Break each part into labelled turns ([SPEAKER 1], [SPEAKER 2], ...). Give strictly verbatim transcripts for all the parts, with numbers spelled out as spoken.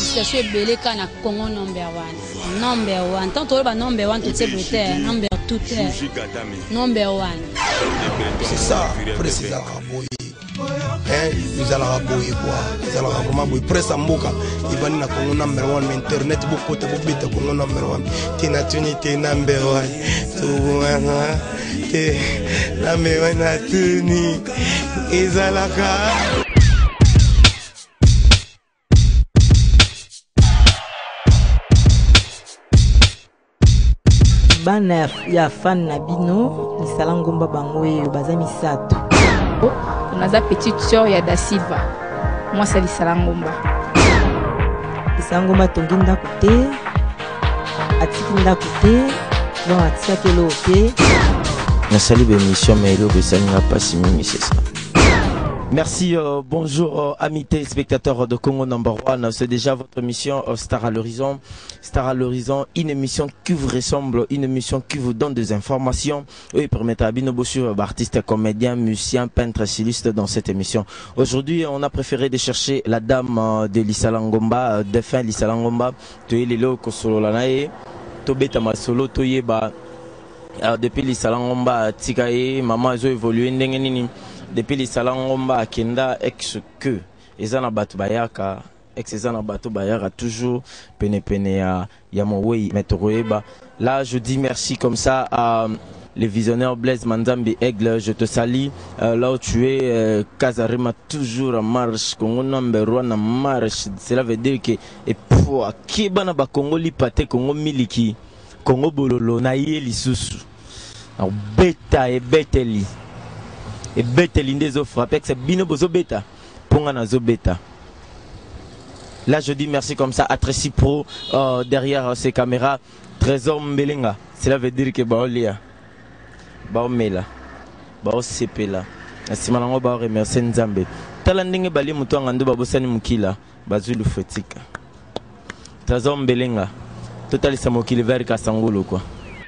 [SPEAKER 1] félicitation ebele ka na Congo number one. Number one. Tant que number one tout c'est peut-être number two number one.
[SPEAKER 2] C'est ça, précis à boy. Hein, nous allons boy quoi. Nous allons vraiment boy presse mboka. Il va na Congo number one, mais internet beaucoup de beaucoup de Congo number one. Tina tuni te number one. Tout wana te number one na tuni. Izalaka.
[SPEAKER 3] Bana ya fan na bino lisala ngomba bango e baza misato.
[SPEAKER 4] Naza petite sœur ya Da Silva. Moi c'est lisala ngomba.
[SPEAKER 3] Lisala ngomba tongi ndako te. Atiki ndako te. Bon atika kelo te.
[SPEAKER 5] Na sali be mission mais le besani na pas simi c'est ça. Merci, euh, bonjour euh, amis téléspectateurs de Congo Number One. C'est déjà votre émission euh, Star à l'horizon. Star à l'horizon, une émission qui vous ressemble, une émission qui vous donne des informations. Oui, permettez à Bino Bossur, artiste, comédien, musicien, peintre, styliste dans cette émission. Aujourd'hui, on a préféré de chercher la dame euh, de Lisala Ngomba, euh, défunt Lisala Ngomba. Toye Lelo Kosolo Lanae, Tobeta Masolo, Toye Ba. Depuis Lisala Ngomba, Tikae, maman, ils ont évolué, Ndengenini. Depuis les salangomba kenda ex que ezana batu bayaka ex ezana batu bayaka toujours pene pene ya ya mowe metroeba. Là je dis merci comme ça à les visionnaires Blaise Manzambi Aigle, je te salue euh, là où tu es. euh, Kazarima toujours en marche, Congo number one en marche. Cela veut dire que et pour qui bana ba Congo li pate Congo miliki Congo bololo na ye lisusu na beta e beteli et bête l'indé zo frappé c'est bino bozo beta ponga na zo beta. Là je dis merci comme ça à Tracy Pro euh, derrière ces caméras. Trésor Mbelenga, cela veut dire que baolia baomela baosepela asima nango ba remercier Nzambe tala ndenge bali mutu ngando babosani mukila bazulu fotika. Trésor Mbelenga totalisa mokili vers Kasangolo quoi.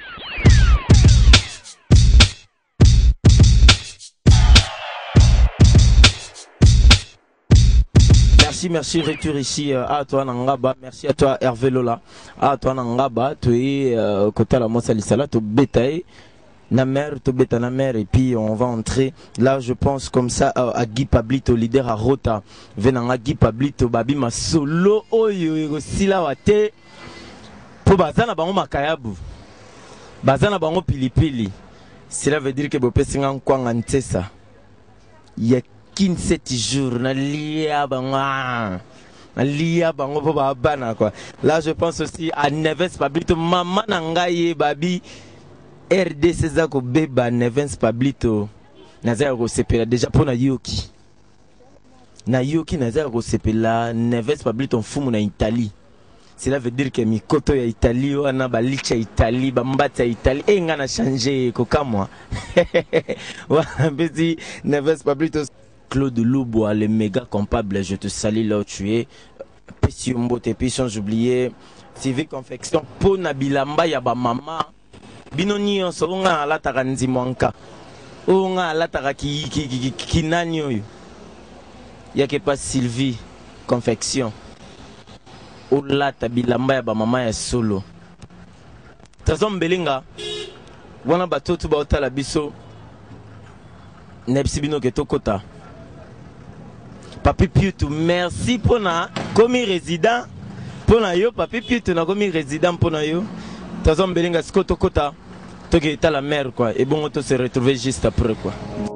[SPEAKER 5] Merci, merci, retour ici euh, à toi Nangaba, merci à toi Hervé Lola, à toi Nangaba, tu es euh, côté la Mossa Lissala, tu bétail, na mère, tu béta na mère, et puis on va entrer là, je pense comme ça euh, à Guy Pablito, leader à Rota, venant à Guy Pablito, babi ma solo, oyo, sila wate, pour bazana bango makayabu, bazana bango pilipili, cela veut dire que bopé singan kwa ngantesa, yek kin sept jours na lia bango na lia bango po ba bana quoi. Là je pense aussi à Neves Pablito maman nangaye babi R D C za ko beba Neves Pablito nazaya ko sepela déjà pour na yoki na yoki nazaya ko sepela Neves Pablito mfumu na Italie. Cela veut dire que mi koto ya Italie wana balicha Italie bambata Italie e ngana changer ko kamwa wa bezi Neves Pablito. Claude Loubois, le méga comptable, je te salue là où tu es. Pessi Mbote, puis sans oublier, T V Confection, Po Nabilamba, Yaba Mama, Binoni, on se rend à la Taranzi Manka, on a la Taraki qui nanyo. Y'a que pas Sylvie Confection, ou la Tabilamba, Yaba Mama, est solo. Tazom Belinga, wana bato tu baota la biso, Nepsibino Ketokota. Papi Piutu, merci pour na commis résident. Pour na yo, Papi Piutu na commis résident pour na yo. Tazom Belinga Skoto Kota. Toke est à la mer quoi. Et bon, on se retrouver juste après quoi.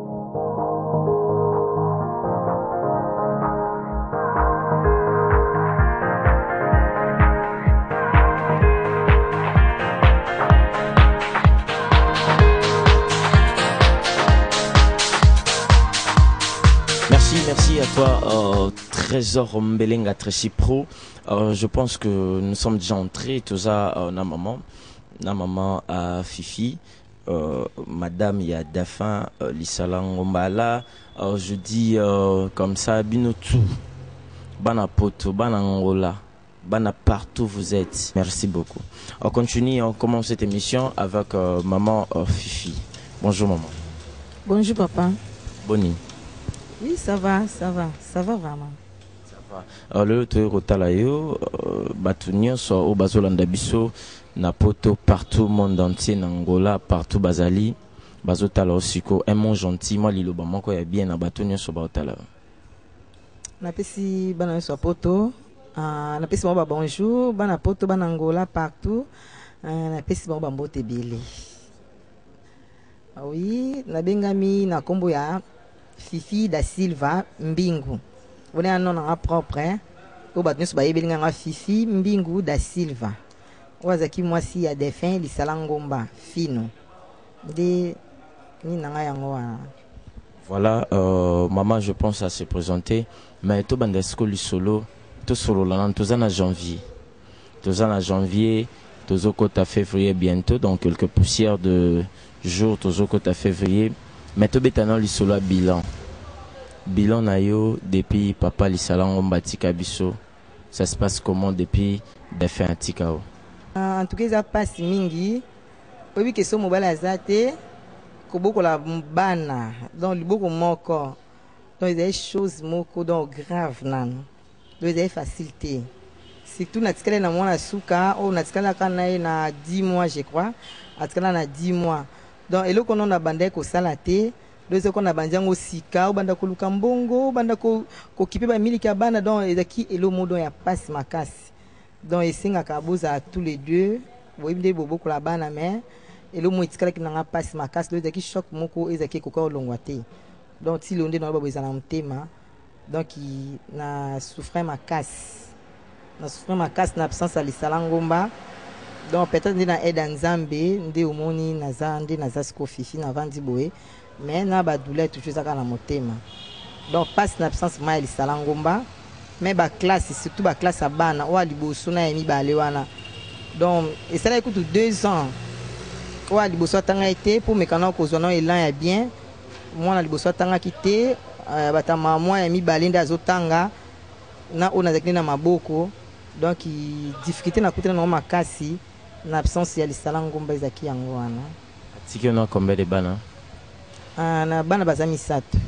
[SPEAKER 5] Merci à toi, euh, Trésor Mbelenga Tracy Pro. Euh, je pense que nous sommes déjà entrés, tout ça, euh, na maman, na maman à Fifi, euh, Madame Yadafin, euh, Lisala Ngombala. Euh, je dis euh, comme ça, Binotou, Bana Poto, Bana Angola, Bana partout vous êtes. Merci beaucoup. On continue, on commence cette émission avec euh, maman euh, Fifi. Bonjour maman.
[SPEAKER 3] Bonjour papa.
[SPEAKER 5] Bonne nuit.
[SPEAKER 3] Oui, ça va, ça va, ça va vraiment.
[SPEAKER 5] Ça Le Toyota yo Batunio so au Bazolanda biso na poto partout monde entier na Angola partout bazali bazotala osiko un mot gentil moi liloba moko ya bien na Batunio so baotala
[SPEAKER 3] na pesi bana so poto na pesi mo ba bonjour bana poto bana Angola partout na pesi mo ba mbote bile. Oui na bengami na kombo ya Fifi da Silva Mbingu. On est un nom propre. Au bas de nous, on Fifi Mbingu da Silva. Wazaki moi si ya défunt li salangomba fino. De ni nanga yango.
[SPEAKER 5] Voilà, euh, maman, je pense à se présenter. Mais tout bandesko li solo, tout solo là, tout en janvier. Tout en janvier, tout au côté février bientôt, donc quelques poussières de jours, tout au côté février. Mais tout bétanan li solo bilan. Bilan na yo depuis papa li salangomba tika biso. Ça se passe comment depuis défunt tikao?
[SPEAKER 3] En tout cas, ça passe mingi. Obi que so mobile azate ko boko la bana donc beaucoup moko. Donc il y a des choses moko donc grave nan. Donc il y a facilité. Surtout na tikala na mwana suka ou na tikala kana na dix mois je crois. Atikala na dix mois. Donc eloko non na bande ko salate. Donc ce qu'on a bandiango sika ou banda ko lukambongo banda ko ko kipe ba miliki bana donc ezaki elo modo ya passe makasi. Donc esinga kabuza tous les deux. Boyinde bobo ko la bana mais elo mo itikala ki nanga passe makasi donc ezaki choc moko ezaki ko ko longwate. Donc si l'onde dans ba ezana mtema donc na souffrir makasi. Na souffrir makasi na absence ali salangomba. Donc peut-être na aide nzambe ndé omoni na zande na zasko fifi na vandi boé. Mais na ba douleur toujours ça na motema. Donc passe na absence ma li salangomba mais ba classe surtout ba classe à bana ou liboso na yemi ba lewana. Donc et ça là écoute deux ans. Ou liboso tanga été pour mekana ko zona elan ya bien. Moi na liboso tanga kité ba ta maman yemi balinda azotanga na ona zakini na maboko. Donc difficulté na kutana na makasi na absence ya li salangomba ezaki yango wana.
[SPEAKER 5] Tiki on a combien de bana?
[SPEAKER 3] Ah, na bana bazami sato.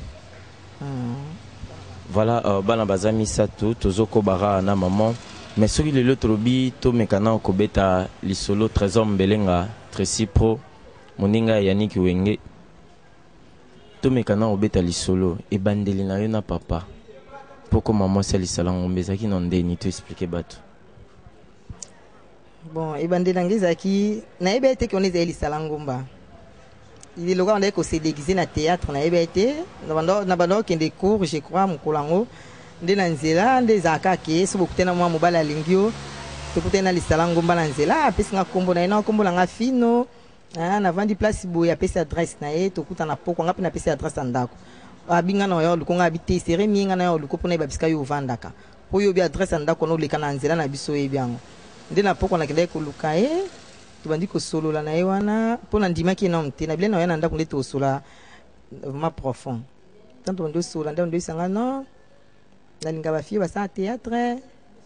[SPEAKER 5] Voilà, euh, bana bazami sato, tozoko bara na maman. Mais celui le l'autre bi to mekana okobeta lisolo trésor mbelenga Tracy Pro moninga Yannick Wenge. To mekana obeta lisolo e bandeli na yo na papa. Pourquoi maman c'est lisalango mbezaki nonde ni to expliquer bato.
[SPEAKER 3] Bon, e bandeli ngizaki na ebete ko neza lisalangomba. Il est le on est s'est déguisé na théâtre na ebete na na bando qui des cours je crois mon kolango nde na nzela nde zaka ke so bokutena mwa mobala lingio to kutena li salangomba na nzela pesi nga kombo na ina kombo nga fino ah na vandi place boya pesi adresse na e to kutana poko ngapi na pesi adresse ndako abinga na yo lukonga habité sere minga na yo lukopo na babisika yo vandaka po yo bi adresse ndako no leka na nzela na biso e biango nde na poko na kende ko luka e tubandi ko solo la na ewana pona ndima ki na mte na bile na yana ndako nde to sola vraiment profond tanto ndo sola ndo ndo sanga no na linga ba fie ba sa théâtre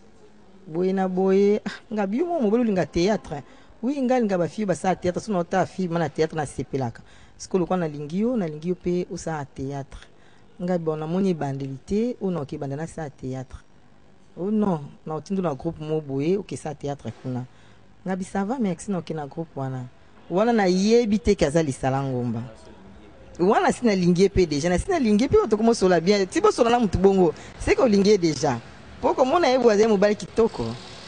[SPEAKER 3] boye na boye nga biyo mo bolo linga théâtre oui nga linga ba fie ba sa théâtre sono ta fie mana théâtre na sepelaka skolo kwa na lingio na lingio pe o sa théâtre nga bona moni bandelité o no ke bandana sa théâtre oh non na otindo na groupe mo boye o ke sa théâtre kuna nga bisava merci no ke na groupe wana wana na yebite kazali salangomba wana sina lingie pe déjà na sina lingie pe to komo sola bien tibo sola na mutu bongo c'est que lingie déjà poko mona e voisin mobali kitoko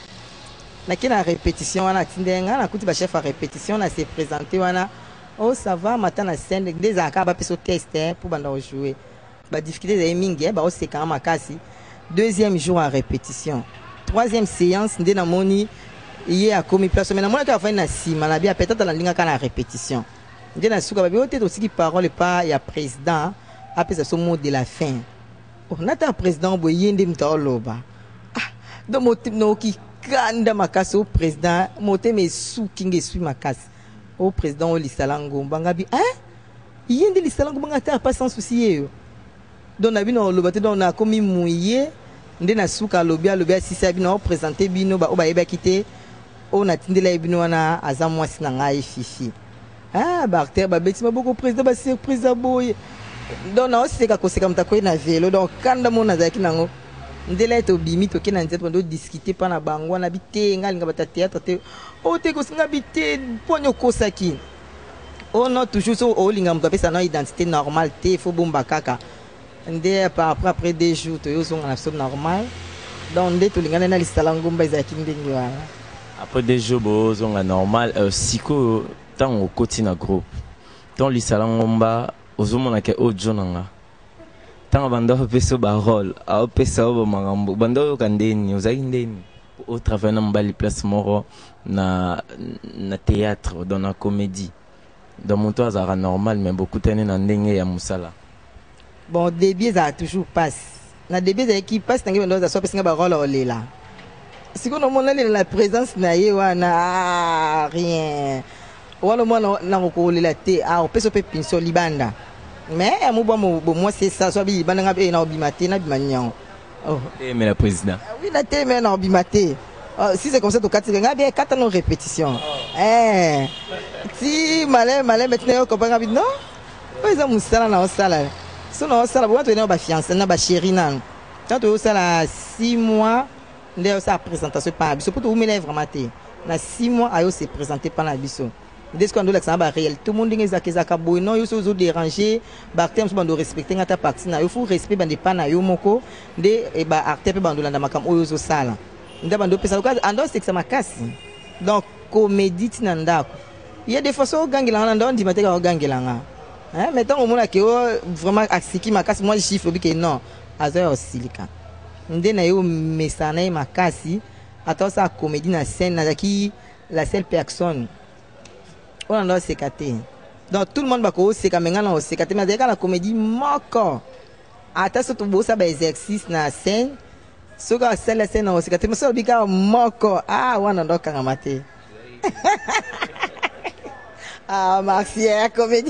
[SPEAKER 3] na kina répétition wana tindenga na kuti ba chef à répétition na se présenter wana oh ça va matin na scène des aka ba peso test pour banda jouer ba difficulté de mingi ba o se quand makasi deuxième jour à répétition troisième séance ndé na moni il y a commis place mais na mona ka fa na sima na bia peut-être na linga kana répétition ndé na suka ba bi ote to siki parole pas ya président après ce mot de la fin on a ta président boyende mtoloba ah donc moté no ki kanda makasi au président moté me sou kinge sui makasi au président o lisalango mbanga bi hein yende lisalango mbanga ta pas sans souci yo donc na bino loba te donc na commis mouillé ndé na suka lobia lobia sisa bino présenter bino ba o ba yeba kité on a tindela bino wana azamwa sina ngai fifi ah barter ba beti maboko président ba surprise boy donc na oseka koseka mtakoi na vélo donc kanda mona zaki nango ndela to bimi to kena nzete ndo discuter pa na bango na bité ngali ngaba théâtre te o te ko singa bité ponyo kosaki o non toujours so o linga mto pesa na identité normale te fo bomba kaka ndé après après deux jours to yo zonga na so normal donc ndé to linga na lisala ngomba ezaki ndenge wana
[SPEAKER 5] après deux jours bo zonga normal euh, siko tant au côté na groupe tant lisala ngomba ozomona ke ojo nanga tant bando peso ba rôle a peso ba mangambo bando kandeni ozaki ndeni au travail na mbali place moro na na théâtre dans la comédie dans mon toit ça normal mais beaucoup tene na ndenge ya musala
[SPEAKER 3] bon début ça toujours passe na début ça qui passe tangi bando za so pesinga ba rôle olela siko no mona la présence na ye wana rien wala mona na ko olela te a peso pe pinso libanda mais à moi moi c'est ça soit bi bana ngabe na obimate na bimanyan oh
[SPEAKER 5] mais la président
[SPEAKER 3] oui la té mais na obimate si c'est comme ça to quatre ngabe quatre non répétition eh si malé malé maintenant ko banga bi non pas ça musala na osala so na osala bo to na ba fiancé na ba chéri na tant to osala six mois ndé ça présentation pas biso pour to umela vraiment té na six mois ayo se présenter pas na biso dès qu'on doit l'exemple réel tout le monde est zakeza kaboy non yo so déranger ba terme so bando respecter ngata parti na yo faut respect bande pa na yo moko de e ba acteur pe bando landa makam oyo so sala nda bando pesa ko ando c'est que ça makasi donc comédie tinanda ko il y a des fois so gangela na ndo ndi mateka ko gangela nga hein mais tant au monde que vraiment aksiki makasi moi chiffre bi que non azo osilika ndé na yo mesana makasi ata sa comédie na scène na ki la seule personne on a sécaté donc tout le monde va ko séka menga na sécaté mais dans la comédie moko ata so to bosa ba exercice na scène so ka sala scène na sécaté mais so bika moko ah wana ndo kanga mate ah merci la comédie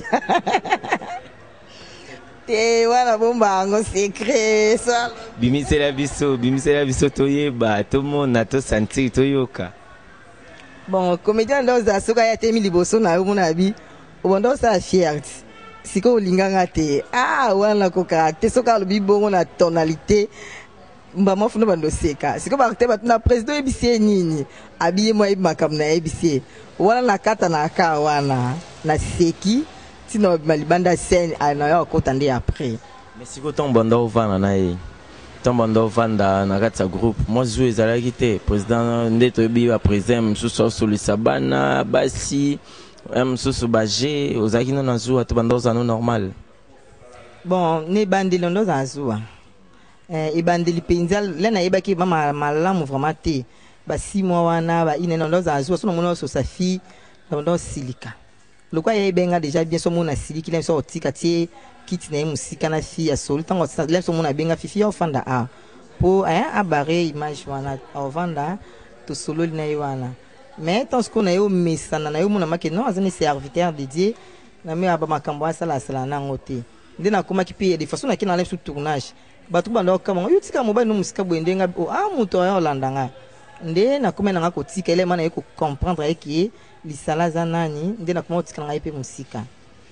[SPEAKER 3] te wana bomba ngo secret ça
[SPEAKER 5] bimi c'est la biso bimi c'est la biso toyeba tout monde na to sentir toyoka.
[SPEAKER 3] Bon, comédien dans la soka ya temi liboso na yo mona bi. Obondo sa fierté. Siko linganga te. Ah, wana ko caractère soka lo bi bongo na tonalité. Mba mo funo bando seka. Siko ba te batuna président ebisi nini. Abiye mo ibakam na ebisi. Wana na kata na ka wana na seki tino malibanda scène ana yo ko tande après.
[SPEAKER 5] Mais siko ton bando vana na e. Tambando vanda na kati ya groupe moi zo ezalaki te président ndeto bi ba président msusu soli sabana basi msusu baje ozaki no na zo to bando za no normal
[SPEAKER 3] bon ne bandeli ndo za zo eh ibandeli penzal lena yebaki ba malamu vraiment te ba six mois wana ba ine ndo za zo so mona so safi ndo silika lokwa yebenga déjà bien so mona siliki le so tika tie kiti na musika na fille ya solo tango là so mona benga fifi ya ofanda a pour hein abare image wana ofanda to solo na wana mais tant ce qu'on a eu mesana na yo mona make non azani serviteur dédié na me aba makambo asala sala na ngote ndina koma kipi de façon na kina live sur tournage batu bando kama yo tika mobile no musika bwendenga o a muto ya olandanga nde na koma na ngako tika ele mana yeko comprendre eki lisala za nani ndina koma tika na ipe musika.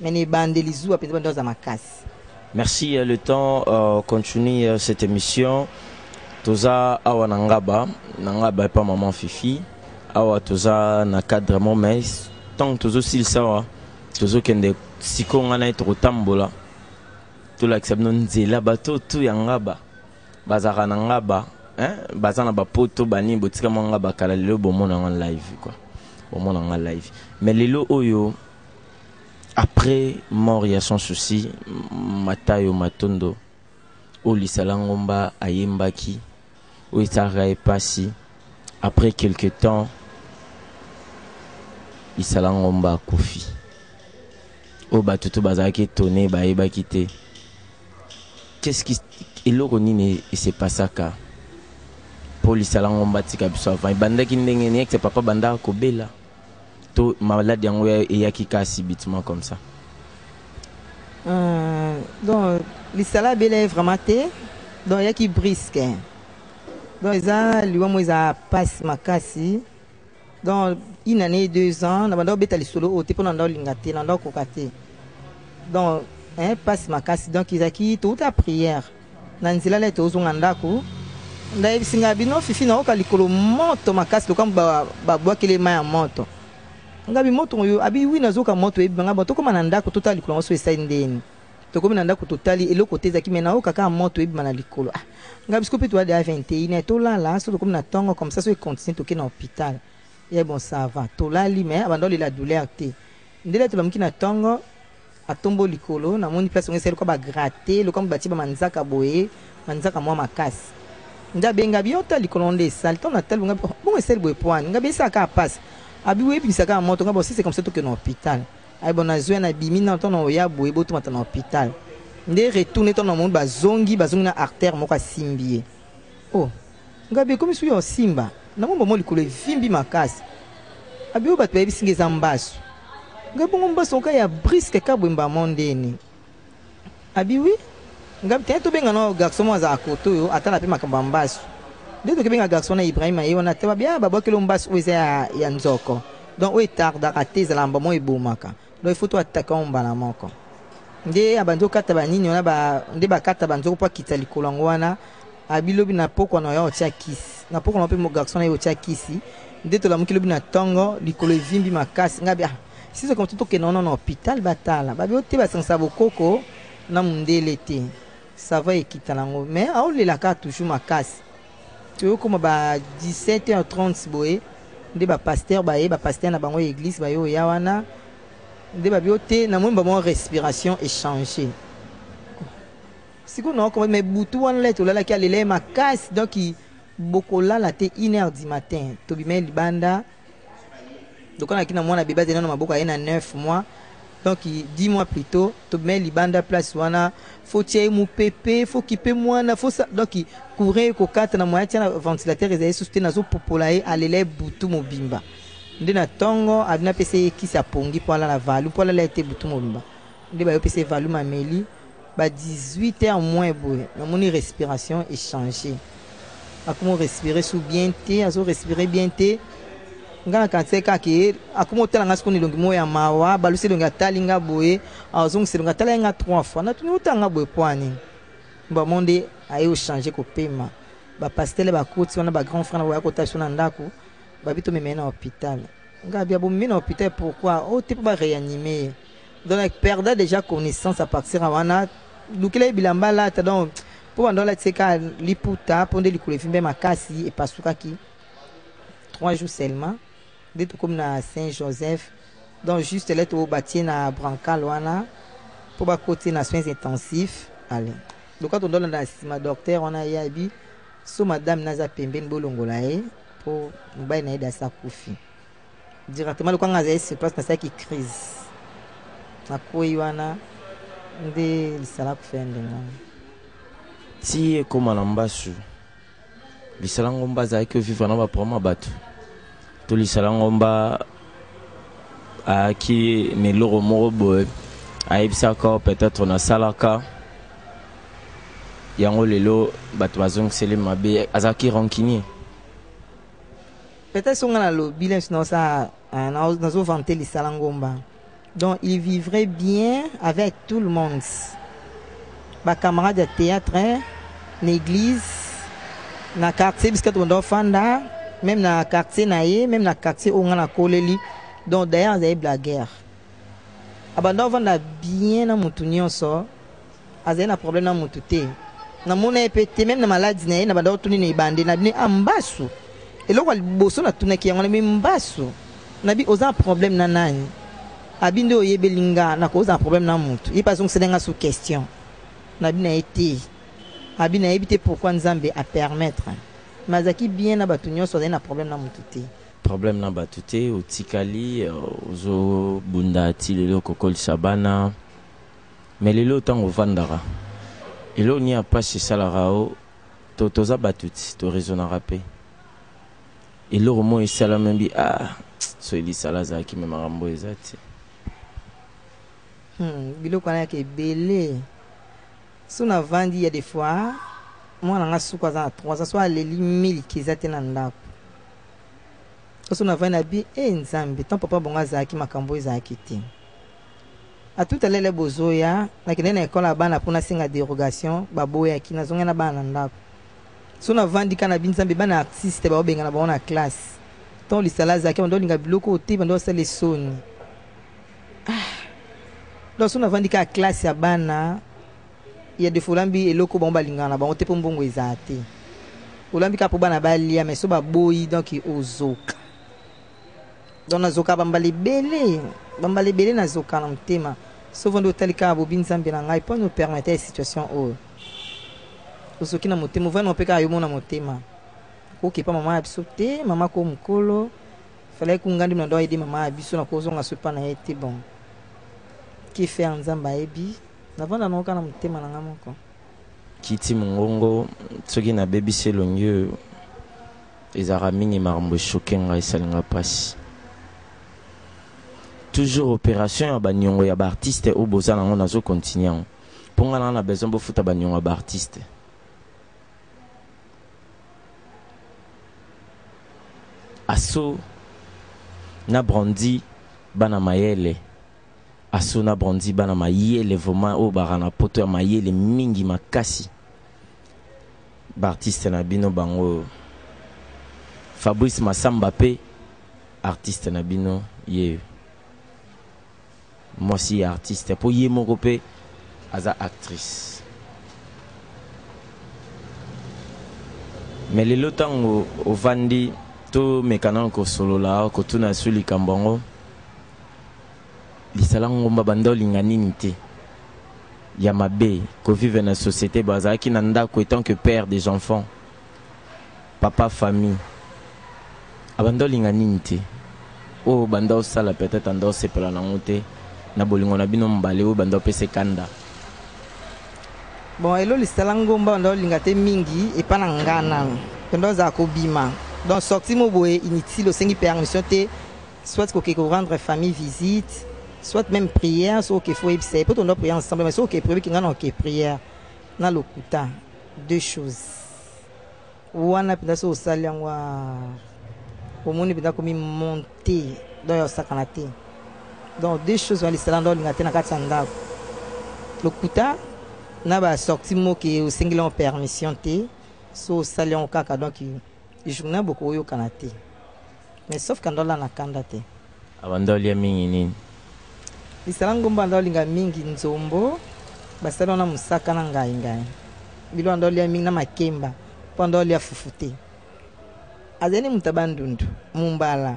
[SPEAKER 5] Merci, le temps euh, continue euh, cette émission. Toza awa nangaba, nangaba pas maman Fifi. Awa toza na cadre mon mais tant tozo sil sawa. Tozo kende siko ngana itro tambola. To l'accepte non nzela bato tu yangaba. Bazara nangaba, hein? Bazana ba poto bani botika mangaba kala lelo bomona en live quoi. Bomona en live. Mais lelo oyo après mort il y a son souci matayo matondo olisalangomba ayembaki oitara epasi après quelque temps isalangomba kofi o batutu bazaki toné ba yebaki te qu'est-ce qui eloko nini et c'est pas ça ka pour lisalangomba tika biso avant bandaki ndenge ni que papa banda ko bela to malade yango eyaki kasi bitima comme ça
[SPEAKER 3] euh, donc lisala bela vraiment te donc yaki brisque donc ça lui moi ça passe makasi donc une année deux ans na banda beta lisolo o te pona ndo lingate na ndo kokate donc hein passe makasi donc izaki toute la prière na nzela le to zonga ndako ndaye singa bino fifi na oka likolo moto makasi to kamba ba boakele ma ya moto ngabi moto yo abi wi nazoka moto e banga ba to koma na ndako totali likolo so esa ndeni to komi na ndako totali eloko teza ki mena oka ka moto e bana likolo ah ngabi scope to de vingt et un to la la so to komi na tongo comme ça so e continue to ke na hôpital ya bon ça va to la li mais abandon la douleur te ndele to lamki na tongo atombo likolo na moni place ngese ko ba gratter le comme bati ba manzaka boye manzaka mwa makasi nda benga biota likolo nde sal ton atal nga bon esel boye poane nga be saka passe abi we bi saka moto nga bo si c'est comme ça to ke na hôpital ay bon azwe na bimi na ton oya boye boto mata na hôpital nde retourner ton monde ba zongi ba zongi na artère moko simbie oh nga be comme suyo simba na mo mo likolo vimbi makasi abi o batwe bi singeza mbasu nga bongo mbasu ka ya brisque ka bwemba mondeni abi oui nga peut-être benga no garçon mo za koto yo atala pe makamba mbasu nde to benga garçon na Ibrahima ye wana te ba bien ba bokelo mbasu oza ya, ya nzoko donc o etarda kateza lamba mo ebomaka donc il faut to attaquer on bana moko nde abanzo kata ba nini ona ba nde ba kata banzo po kita likolo ngwana abilobi na poko na yo tia kisi na poko na pe mo garçon na yo tia kisi nde to la mukilo na tongo likolo vimbi makasi ngabi ah si c'est comme tout que non non hôpital batala ba biote ba sansa bokoko na mundele te ça va ekita lango mais a ole la carte toujours makasi tu comme ba dix-sept heures trente boye nde ba pasteur ba ye ba pasteur na bango église ba yo ya wana nde ba biote na mwemba mo respiration échanger siko non comme mais butu wana le to la ki alele makasi donc beaucoup là la te une heure du matin to bimé libanda donc on a qui na mwana bébé zena na maboko ya na neuf mois donc dix mois plus tôt to bimé libanda place wana faut tirer mu pépé faut kiper mwana faut ça donc courir ko kata na moya tia ventilateur ezali susté na zo popolaye alele butu mobimba nde na tongo adina pese ki sa pongi pour la valu pour la été butu mobimba nde ba yo pese valu mameli ba dix-huit heures moins boy na moni respiration échanger à comment respirer sous bien té à respirer bien té ngana kanse ka ke akumo tala ngasko ni longi moya mawa balusi longa talinga boye azong silonga talinga trois fois na tuni utanga boye poani ba monde ayo changer ko pema ba pastel ba koti wana ba grand frère wa ko ta sona ndako ba bito meme na hôpital nga bia bo meme na hôpital pourquoi o te pas réanimer donc perdre déjà connaissance à partir wana lukile bilamba la ta donc pour ando la tseka liputa ponde likule vimbe makasi et pasuka ki trois jours seulement de tout comme na Saint-Joseph donc juste là to bâti na brancal wana pour ba côté na soins intensifs allez donc quand on donne na sima docteur on a yabi so madame naza pembeni bolongola e pour mbai na ida sa kufi directement le quand ngaza se passe na ça qui crise na koyi wana nde lisala kufende ngana
[SPEAKER 5] ti ekoma na mbasu lisala ngomba azali ke vivre na baproma bato to lisala ngomba ayaki na eloko moko boye ayebisaka peut-être nasalaka yango lelo bato bazongiseli mabe azalaki rancunier
[SPEAKER 3] peut-être songa na lobi le sinon ça nazo vanter lisala ngomba donc il vivrait bien avec tout le monde. Ba camarade de théâtre, l'église, na quartier biscuit on doit fanda, même na quartier naie, même na quartier où on a koleli. Donc d'ailleurs c'est la guerre. Abandon vanda bien na mutunyo so, azé na problème na mutute. Na mona epete même na maladie naie na bando tuni ni bande na bini ambasu. Et là wal boso na tuna ki ngona mimbasu. Na bi oza problème na nani. Abinde oyebelinga na cause un problème na mutu. Il passe donc c'est sous question. Nabina été abina éviter pourquoi Nzambe a permettre mazaki bien na batunyo so na problème na mututé
[SPEAKER 5] problème na batute otikali ozo bunda ti lelo kokol sabana mais lelo tango vandara elo ni a pas salarao to toza batuti to raisonnera pe elo mo isala membi ah so ili sala za ki memarambo ezati
[SPEAKER 3] hmm biloko na ke belé. Si on a vendu il y a des fois, moi on a sous quoi ça trois ça soit les mille qui étaient dans l'ap. Si on a vendu abi et Nzambe tant papa bonga zaki makambo zaki ti. A tout à l'heure les bozoya na kene na école bana pour na singa dérogation baboya ki na zonga na bana ndako. so na vandi kana binzambe bana artiste ba obenga na ba na classe ton lisala zaki ndo linga biloko te ndo sale soni ah donc so na vandi ka classe ya bana ya de folambi eloko ba balinga na ba on te po mbongo ezate olambi ka po bana balia mais so ba boyi donc ozoka donc na zoka bambali belé bambali belé na zoka na mtema so vando talika bo binzambe na ngai po nous permettre situation o osoki na motema vana opeka yo mona motema oki pa mama biso te mama ko mukolo fallait kungandi mna ndo aider mama biso na kozonga so pa na été bon qui fait nzamba ebi na vanda na okana motema na ngamoko
[SPEAKER 5] kiti mongongo soki na baby selongyo ezara mingi marambo choquenga esalinga pasi toujours opération ya banyongo ya ba artiste o bozana ngo nazo continuer ponga na na besoin bo futa banyongo ba artiste aso na brandi bana mayele aso na brandi bana mayele vraiment o barana poto ya mayele mingi makasi ba artiste na bino bango Fabrice Massamba pe artiste na bino ye moi aussi artiste pour ye moko pe aza actrice mais le tango au vandi to mekana ko solo la ko tuna suli kambongo lisala ngomba bandolinga nini te ya mabe ko vivre na société bazaki na ndako étant que père des enfants papa famille abandolinga nini te o bando sala peut-être ando sepela na ngote na bolingo na bino mbale o bando pese kanda
[SPEAKER 3] bon elo lisala ngomba bandolinga te mingi e pana ngana ndo za ko bima. Donc, sorti mo boye inutile au cinq permission te soit qu'il faut rendre famille visite, soit même prière, soit qu'il faut ébser. Peut-on doit prier ensemble, mais soit qu'il prévu qu'il y a une prière. Na lokuta deux choses. Wana penda so sali ngwa. Omoni penda komi monter dans yo sakanate. Donc deux choses wali salando lingate na katsanda. Lokuta na ba sorti mo ke au cinq permission te so sali en kaka donc je n'ai beaucoup au Canada. Mais sauf quand on l'a na Canada.
[SPEAKER 5] Abandoli ya mingi nini?
[SPEAKER 3] Isalango bandoli nga mingi nzombo. Basalo na musaka na ngai ngai. Bilo andoli ya mingi na makemba. Pandoli ya fufute. Azeni mutabandundu. Mumbala.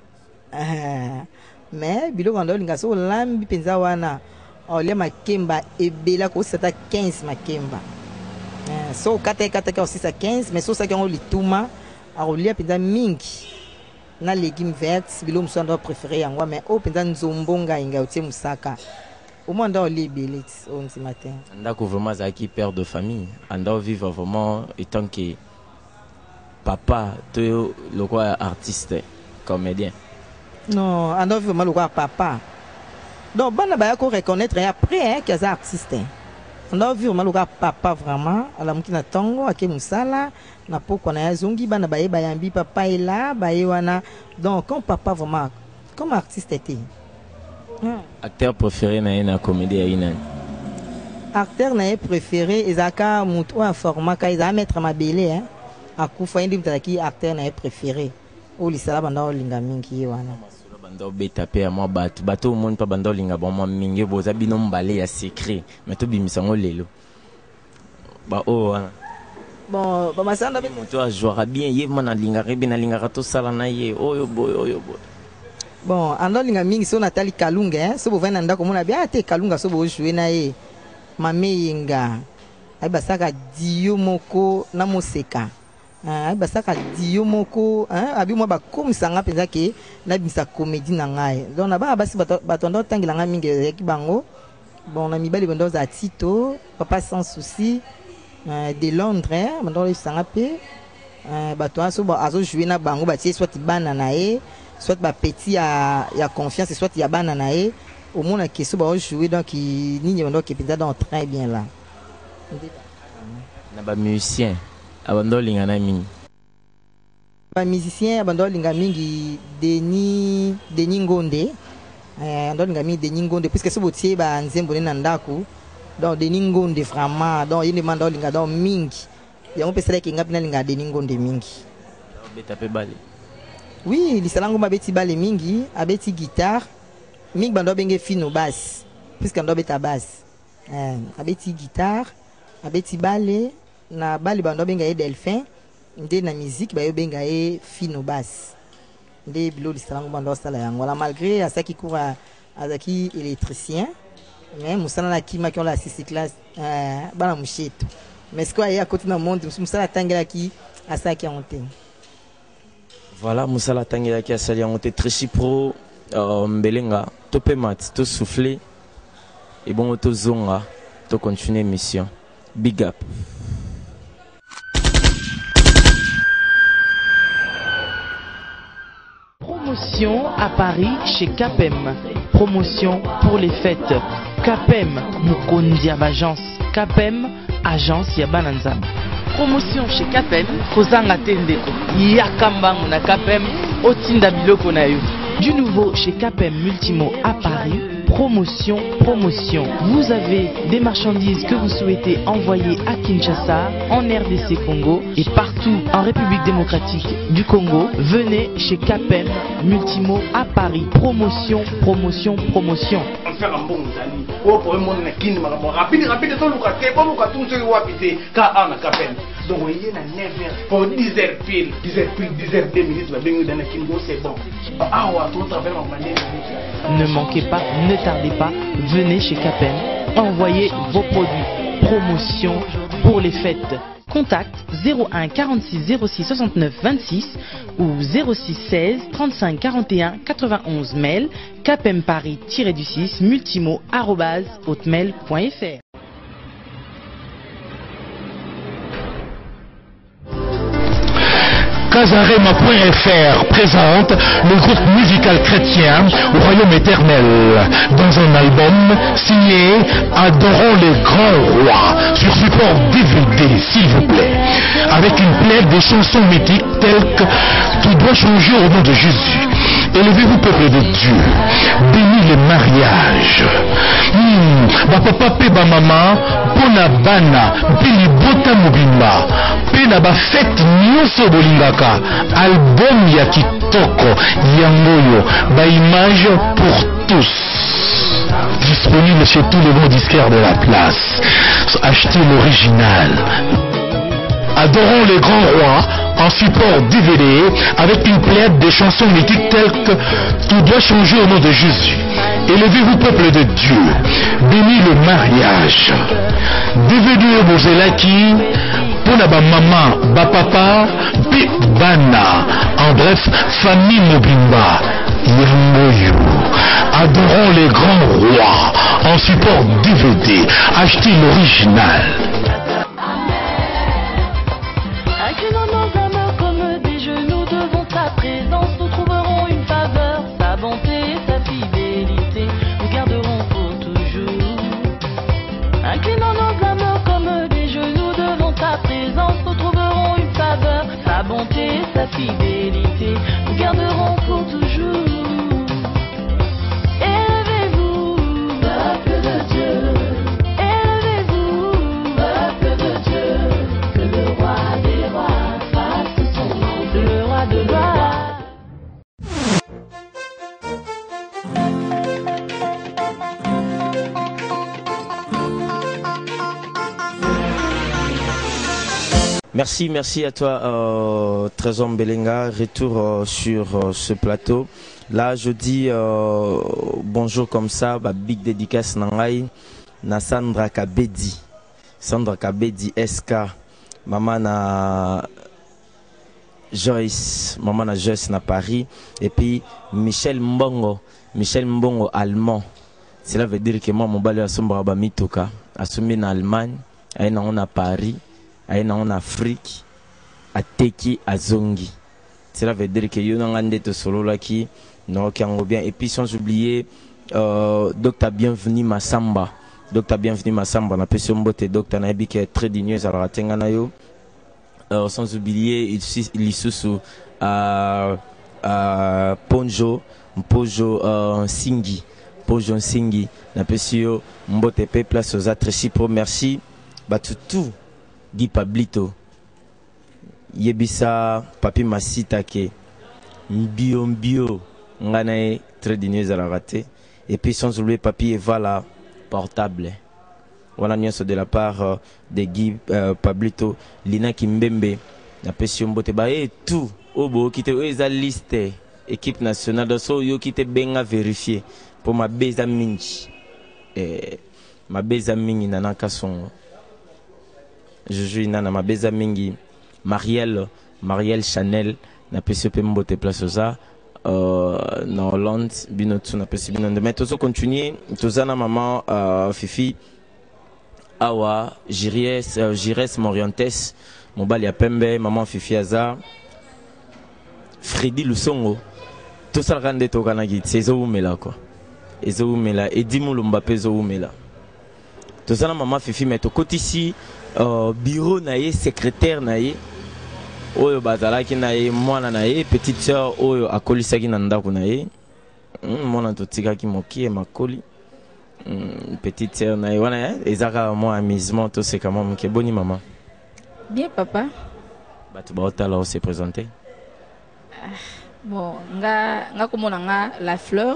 [SPEAKER 3] Mais bilo andoli nga so lambi penza wana. Olia makemba ebela ko sata quinze makemba. So kate kate ka aussi sa quinze mais so sa ki on lituma. Arolia penda mingi na légumes verts bilo msando préféré yango mais o penda nzombonga inga utie musaka au moins dans les billets on ce matin
[SPEAKER 5] anda ko vraiment za qui père de famille anda vivre vraiment étant que papa to le quoi artiste comédien
[SPEAKER 3] non anda vraiment le quoi papa donc bana ba ko reconnaître après hein que ça artiste on a vu vraiment le papa vraiment à la mukina tongo ake musala na poko na yazungi bana baye bayambi papa est là baye wana donc comme papa vraiment comme artiste était hmm.
[SPEAKER 5] Acteur préféré na na comédie ya ina
[SPEAKER 3] acteur na préféré ezaka mutu en format ka eza mettre mabele hein akufa indi mtaki acteur na préféré o lisala banda olinga mingi wana
[SPEAKER 5] banda beta pe moi bato bato monde pa banda olinga bon moi mingi boza bino mbale ya secret mais to bimisango lelo ba o wana
[SPEAKER 3] bon ba masanda be
[SPEAKER 5] moto a jouera bien ye mana linga rebe na linga to sala na ye oyo boy oyo boy
[SPEAKER 3] bon ando linga mingi so Nathalie Kalunga hein so bo vena ndako mona bien te Kalunga so bo jouer na ye mameyenga ai basaka dio moko na moseka ai basaka dio moko hein abi mo ba komisanga penza ke na bisa comédie na ngai donc na ba basi bato ndo tangila nga mingi ki bango bon na mibali bendo za Tito papa sans souci Uh, de Londres mandolo isanga pe uh, bato aso ba azo jouer na bango ba tie soit bana na e soit ba petit ya ya confiance soit ya bana na e au monde qui so ba jouer donc nini ndo qui pinda donc très bien là
[SPEAKER 5] na ba musicien abandoli ngana mingi
[SPEAKER 3] ba musicien abandoli ngana mingi Denis Denis Ngonde eh abandoli ngana mingi Denis Ngonde puisque so botie ba nzembo na ndako donc Denis Ngonde vraiment donc il demande olinga donc mingi yango pesa ki ngapi na linga de ningonde mingi
[SPEAKER 5] beta pe bale
[SPEAKER 3] oui lisala ngomba beti bale mingi abeti guitare mingi bando benge fino basse puisque ndo beta basse eh abeti guitare abeti bale na bale bando benga e delphin nde na musique ba yo benga e fino basse nde bilo lisala ngomba ndo sala yango la malgré asaki coura azaki électricien mais musana na kima ki on la six classe euh bana musheto mais ce qu'il y a à côté dans le monde musala tangela ki asaki honte.
[SPEAKER 5] Voilà, musala tangela ki asali honte Tréchi Pro euh, mbelenga topé mat to souffler et bon to zonga to continuer mission. Big up.
[SPEAKER 6] Promotion à Paris chez Capem. Promotion pour les fêtes. Capem, Mukondi Agence. Capem, agence Yabananzam. Promotion chez Capem, Kozanga Tendeko. Yakambango na Capem, Otinda Biloko na yo. Du nouveau chez Capem Multimo à Paris. Promotion, promotion. Vous avez des marchandises que vous souhaitez envoyer à Kinshasa, en R D C Congo et partout en République démocratique du Congo. Venez chez Capem Multimo à Paris. Promotion, promotion, promotion.
[SPEAKER 7] Faire un bon ami. Oh, pour un monde qui m'a rapide, rapide, tout le cas, bon, le cas, tout ce qui va habiter, car on a Capem. Donc, vous voyez, neuf heures, pour dix heures pile, dix heures pile, dix heures deux minutes, la bienvenue dans le Kingo, c'est bon. Ah, ouais, tout travers en manière.
[SPEAKER 6] Ne manquez pas, ne tardez pas, venez chez Capem, envoyez vos produits. Promotion pour les fêtes. Contact zéro un quarante-six zéro six soixante-neuf vingt-six ou zéro six seize trente-cinq quarante et un quatre-vingt-onze. Mail capempari-du-six multimo arobase hotmail point fr.
[SPEAKER 8] Casarema point F R présente le groupe musical chrétien au Royaume éternel dans un album signé Adorons les grands rois sur support D V D s'il vous plaît, avec une plaide de chansons mythiques telles que Tout doit changer au nom de Jésus, Élevez-vous peuple de Dieu, bénis les mariages. Hmm, ba papa pe ba mama, pona bana, pili bota mobimba, pe na ba fête nyonso bolingaka, album ya kitoko, yangoyo, ba image pour tous. Disponible chez tous les bons disquaires de la place. Achetez l'original. Adorons les grands rois en support D V D avec une plaide des chansons mythiques telles que Tout doit changer au nom de Jésus, Élevez-vous peuple de Dieu, Bénis le mariage. D V D Bozelaki, Pona ba maman, ba papa, Bi bana, en bref, famille Mobimba, Yangoyo. Adorons les grands rois en support D V D. Achetez l'original.
[SPEAKER 9] Sa fidélité, nous garderons pour toujours. Élevez-vous, peuple de Dieu. Élevez-vous, peuple de Dieu. Que le roi des rois fasse son nom, le roi de gloire.
[SPEAKER 5] Merci, merci à toi, euh, Trésor Mbelenga. Retour euh, sur euh, ce plateau. Là, je dis euh, bonjour comme ça. Bah, big dédicace nangai na Sandra Kabedi. Sandra Kabedi S K. Maman na Joyce. Maman na Joyce na Paris. Et puis Michel Mbongo. Michel Mbongo allemand. Cela veut dire que moi, mon balai a sombra ba mitoka. Assumé en Allemagne. Et on a Paris. En Afrique, à Teki, à Zongi. Cela veut dire que nous avons des solo là qui nous bien. Et puis sans oublier, euh, Docteur Bienvenu Massamba. Docteur Bienvenu Massamba, on a pu se mboter Docteur Nabi qui est très digneuse à la Ratenganayo. Euh, sans oublier, il est sous à Ponjo, Ponjo euh, Singi. Ponjo Singi. On a pu se mboter place aux Tréchi Pro. Merci. Bah tout tout. Guy Pablito, yebisa papi masita ke mbio mbio ngana très dignes à la rater. Et puis sans oublier papi Eva la portable. Voilà nuance de la part euh, de Guy euh, Pablito Lina Kimbembe na pession bote ba et tout obo qui te eza liste équipe nationale de so yo qui te benga vérifier pour ma beza mingi eh ma beza mingi nanaka son je joue nana ma beza mingi Marielle Marielle Chanel na pession pe mbote place ça euh na Hollande bino tu na pession bino de mettre so continuer tozana maman euh, Fifi awa Jires euh, Jires Morientes Mobali ya pembe maman Fifi Aza Freddy Lusongo tout ça rende to kana git c'est zo mela quoi ezo mela Edi Mulumba pezo mela tout ça maman Fifi mais to kotisi euh, bureau na ye secrétaire na ye oyo bazala ki na ye mwana na ye petite sœur oyo akolisa ki na ndako na ye mwana to tika ki moki e makoli petite sœur na ye wana ezaka mo amusement to c'est comment mon ke boni maman.
[SPEAKER 4] Bien, papa.
[SPEAKER 5] Bah, tu vas se présenter.
[SPEAKER 4] Bon, nga nga komona nga la fleur.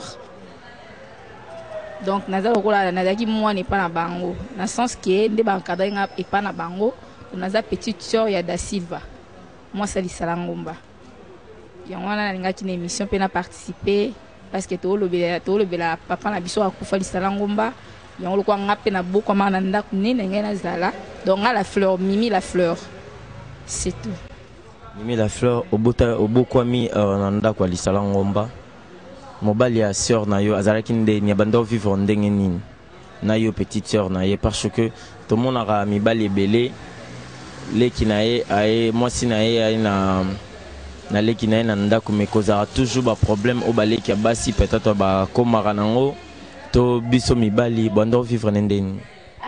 [SPEAKER 4] Donc naza lokola nazaki moi n'est pas na bango. Na sens que nde ba cadre nga et pas na bango. Naza petite sœur ya da Silva. Moi c'est Salangomba. Ya wana na ngaki na émission pe na participer parce que to lobela to lobela papa na biso akufa Salangomba. Ya lokwa nga pe na boko ma na ndako nene ngena zala. Donc la fleur, Mimi la fleur. C'est tout.
[SPEAKER 5] Mimi la fleur, au Bokwami, nanda kwa lisala ngomba. Mobali ya sœur na yo, azalaki nde nyabando vivre ndenge nini. Na yo petite sœur na ye parce que tout le monde a mibali belé. Leki na ye, aye, moi si na ye, aye na na leki na ye na ndako me kozara toujours ba problème au baleki ya basi peut-être ba komara nango to biso mibali bando vivre ndenge nini.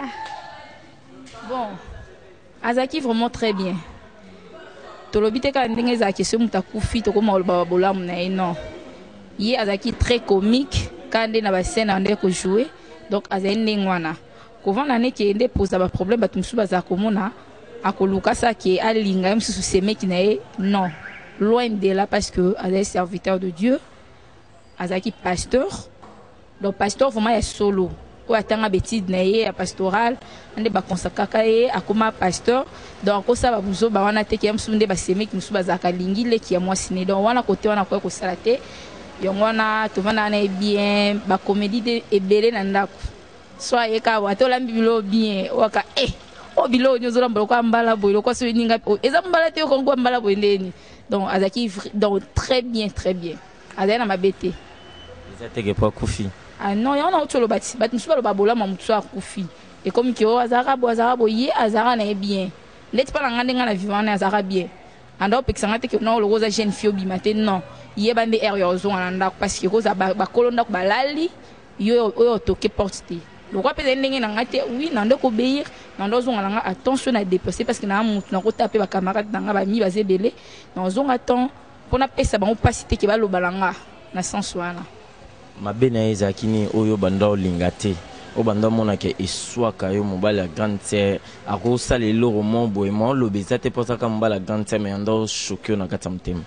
[SPEAKER 4] Bon, Azaki vraiment très bien. Tolobite ka ndenge za question mutakufi to koma olba bola mna non. Yi Azaki très comique quand na ba scène ande ko jouer. Donc Azaki ndengwana. Kovan na ne ki ende posa ba problème ba tumsu baza komona akoluka sa ki alinga même sous seme ki na e non. Loin de là parce que Azaki serviteur de Dieu. Azaki pasteur. Donc pasteur vraiment est solo. Ou atanga betide na ye a pastoral ande ba konsakaka ye akoma pasteur donc ko sa ba buzo ba wana te ki amsunde ba seme ki musu bazaka lingile ki ya mwasine donc wana côté wana ko ko salate yongo wana to vana na bien ba comédie de ebele na ndako so ye ka wa to lambi bilo bien waka eh o bilo nyozo la mbalo kwa mbala boyo ko so ninga eza mbala te ko ngwa mbala boyo ndeni donc azaki donc très bien très bien azana mabete
[SPEAKER 5] ezateke pa kufi.
[SPEAKER 4] Ah non, il y a un autre bâti. Bâti, je ne sais pas le babola, mais je suis koufi. Et comme que Azara, Azara, Boye, Azara n'est bien. N'est pas la grande la vivant Azara bien. En dehors, parce que non, le rose a jeune fille matin, non. Il y a des erreurs parce que Rosa Bacolon Balali, il y a toqué porté. Le roi peut être oui, n'en doit obéir, n'en doit on attention à déplacer parce que n'a pas tapé ma camarade dans la mi basé belé. N'en on attend pour n'a pas ça, on pas citer qui va le balanga. Na sens wana.
[SPEAKER 5] Mabena ezakini oyo banda olingate o banda mona ke eswaka yo mobala grande sœur akosa le loro mon boy mo lo bezate pour ça ka mobala grande sœur mais ando choqué na kata mtema.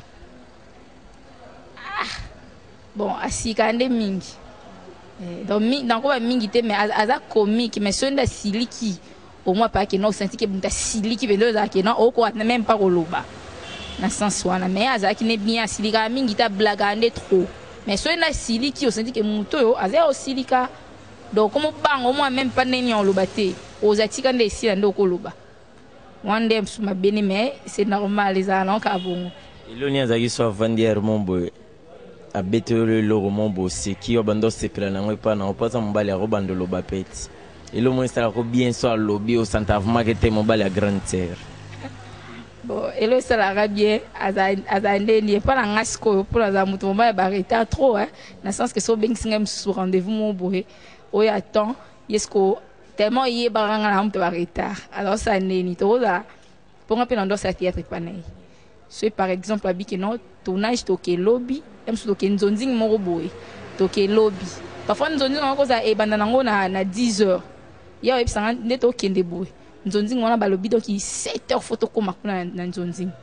[SPEAKER 4] Bon asika ande mingi eh, donc mi donc ba mingi te mais aza comique mais sonda siliki au moins pas que non senti que bunta siliki bendo za ke non o ko même pas koloba na sens wana mais aza ki ne bien silika mingi ta blague ande trop. Mais si on a sili qui au senti que mon toyo a zéro silika donc comme bang au moins même pas neni on lobate aux atika de ici ando koloba one day ma beni mais c'est normal les alons ka bon
[SPEAKER 5] Elonia zaki so vandier mon boy a betele lo mon boy c'est qui obando se plana ngwe pa na opasa mbali a robando lobapeti elo mo installa ko bien so lobby au Santa Market mo bali a grande terre.
[SPEAKER 4] Bon, et le salaire bien, azande ni pas la ngasco pour la zamuto mama barita trop hein, dans le sens que so bien singem sur rendez-vous mon boy. O ya temps, yesko tellement yé baranga la mto barita. Alors ça n'est ni to là. Pour un peu dans ce théâtre panay. C'est par exemple abi que non tournage toke lobby, em so toke nzonzing mo boy. Toke lobby. Parfois nzonzing on cause e banda nango na na dix heures. Ya e psanga ne toke ndeboy. Nzonzing wana balobi donc sept heures photo koma kuna na nzonzing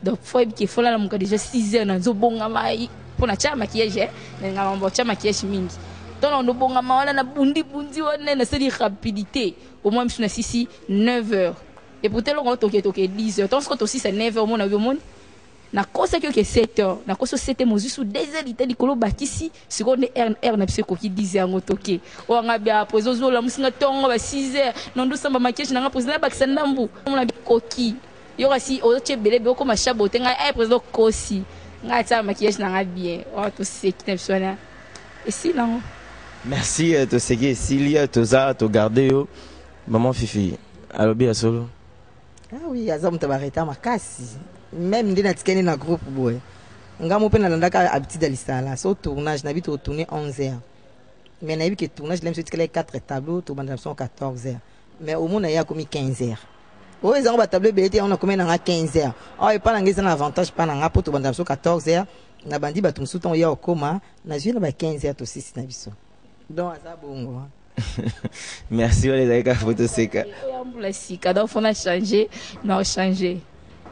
[SPEAKER 4] donc faut que faut là muka déjà six heures na zo bonga mai pour na cha maquillage na mambo cha maquillage mingi donc on bonga ma wala na bundi bundi wana na c'est rapidité au moins na six neuf heures et pour tel on toke toke dix heures donc quand aussi c'est neuf heures mon na mon na kosa que que sept heures na kosa sept mozu sous deux heures ité likolo bakisi seconde r r na pse ko ki dix heures ngotoke o nga bia pozo zo la musinga tongo ba six heures non do samba maquillage na nga président bakisa ndambu na koki yo kasi o che belebe ko mashabo tenga e président kosi nga ta maquillage na nga bien o to se ki t'sona et si non
[SPEAKER 5] merci to segi Silia toza to garder yo maman Fifi alobi ya solo
[SPEAKER 3] ah oui azam tabareta makasi même ndina tikeni na groupe boy ngamo pe na landaka habitude alisala so tournage na bito tourner onze heures mais na que tournage l'aime tikele quatre tableaux to banda sont quatorze heures mais au moins ya komi quinze heures o ezango ba tableau belete on a combien na quinze heures oh et pas ngeza na avantage pas na poto banda sont quatorze heures na bandi ba tumsu ton ya okoma na jina ba quinze heures to six na biso donc azabongo.
[SPEAKER 5] Merci les aïka photo seka
[SPEAKER 4] la sika donc on a changé non changé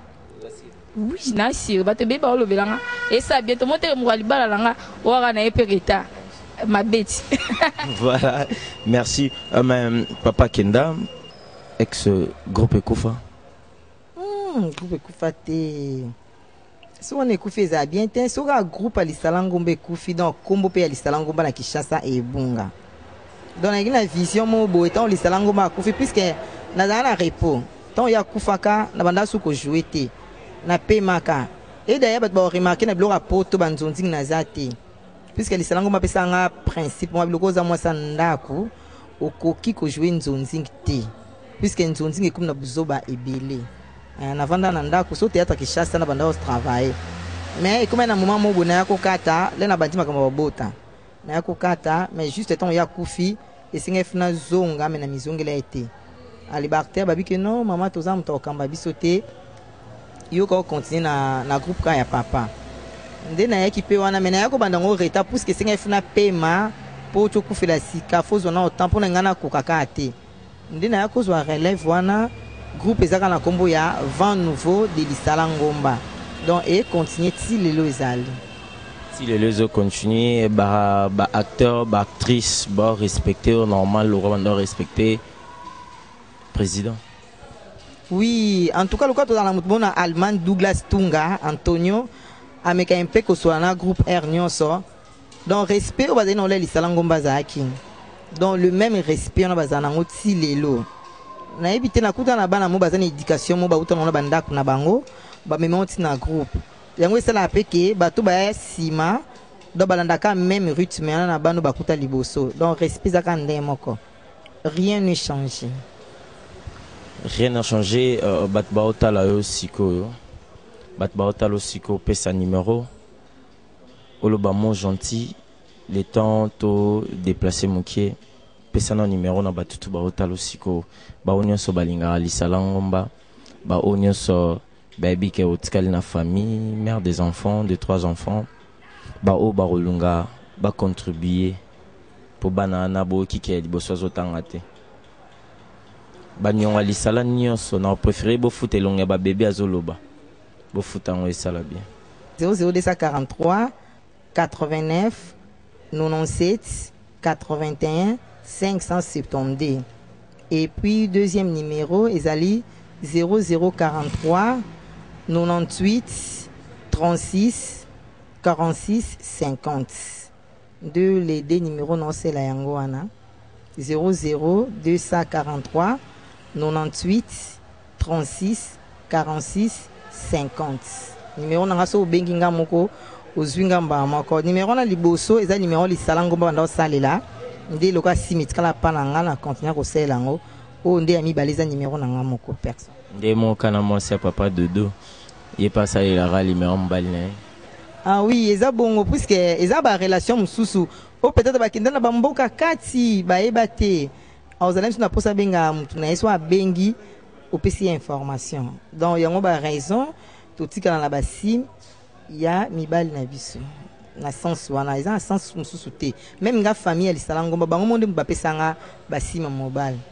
[SPEAKER 4] oui na si ba te beba o lobelanga et ça bientôt monter mo libala langa o ga na epereta ma bête.
[SPEAKER 5] Voilà merci euh, même papa Kenda ex groupe Ekufa
[SPEAKER 3] hmm groupe Ekufa te so on ekufa za bien te so ga groupe ali salangombe kufi donc kombo pe ali salangomba na Kinshasa et Bunga donc na une vision mo bo etant ali salangomba kufi puisque na na repos tant ya kufaka na banda su ko jouer te na pemaka et d'ailleurs ba remarquer na blora poto banzonzi na zate puisque les salango ma pesanga principe moi biloko za moi sandako okoki ko jouer nzonzi te puisque nzonzi comme na buzoba ebele na vanda na ndako so théâtre Kinshasa na banda au travail mais comme na moment mo bona yako kata le na bandima kama babota na yako kata mais juste temps ya kufi et singa funa zonga mais na mizongela été ali barter babi que non maman toza mtokamba bisote yo ko continuer na na groupe ka ya papa ndena yaki pe wana mena yako bandango reta parce que singa funa pema po to kufela sika fozo na autant pour ngana ko kakate ndena yako zo relève wana groupe ezaka na kombo ya vent nouveau de l'Isala Ngomba donc et continuer ti lelo ezali
[SPEAKER 5] si lelo zo continuer ba ba acteur ba actrice ba respecter normal le roi doit respecter président.
[SPEAKER 3] Oui, en tout cas, le cas dans la moutbona allemand Douglas Tunga, Antonio, avec un peu que soit un groupe Ernion so. Donc respect au bazin on les salangomba zaki. Donc le même respect on a bazin en oti lelo. Na éviter na kuta na bana mo bazin éducation mo ba uta na banda na bango, ba même oti na groupe. Yango c'est la peke bato ba sima do balandaka même rythme na bano ba kuta liboso. Donc respect zaka ndemoko. Rien ne change.
[SPEAKER 5] Rien n'a changé. Euh, Batbaota la siko. Batbaota la siko pesa numéro. Olobamo gentil. Les temps to déplacer mon pied. Pesa non numéro na batutu baota la siko. Ba onyo so balinga lisalangomba. Ba onyo so baby ke otkali na famille, mère des enfants, de trois enfants. Ba o ba rolunga ba contribuer pour banana bo kike liboso zotangate. Banyonga lisala nyonso na préféré bo foot elonga ba bébé azoloba bo foot en esala bien
[SPEAKER 3] zéro zéro deux cent quarante-trois quatre-vingt-neuf quatre-vingt-dix-sept quatre-vingt-un cinq cent soixante-douze et puis deuxième numéro ezali zéro zéro quarante-trois quatre-vingt-dix-huit trente-six quarante-six cinquante deux les deux numéros non c'est la yango wana zéro zéro deux cent quarante-trois quatre-vingt-dix-huit trente-six quarante-six cinquante numéro nanga so bengi nga moko ozwinga mba moko numéro na liboso eza numéro lisalango banda osalela nde loka simit kala pana nga na continuer ko selango o nde ami baliza numéro nanga moko personne
[SPEAKER 5] nde mo kana mo c'est papa dodo il passe à la numéro mbalne
[SPEAKER 3] ah oui eza bongo puisque eza ba relation mususu o peut-être ba kinda na bamboka kati ba ebate azalem na posa benga mutu na yeso abengi opesi information donc yango ba raison totika na ba sim ya mibali na biso na sens wana eza na sens mususu te même nga famille alisalangomba bango monde mbapesanga ba sim mobile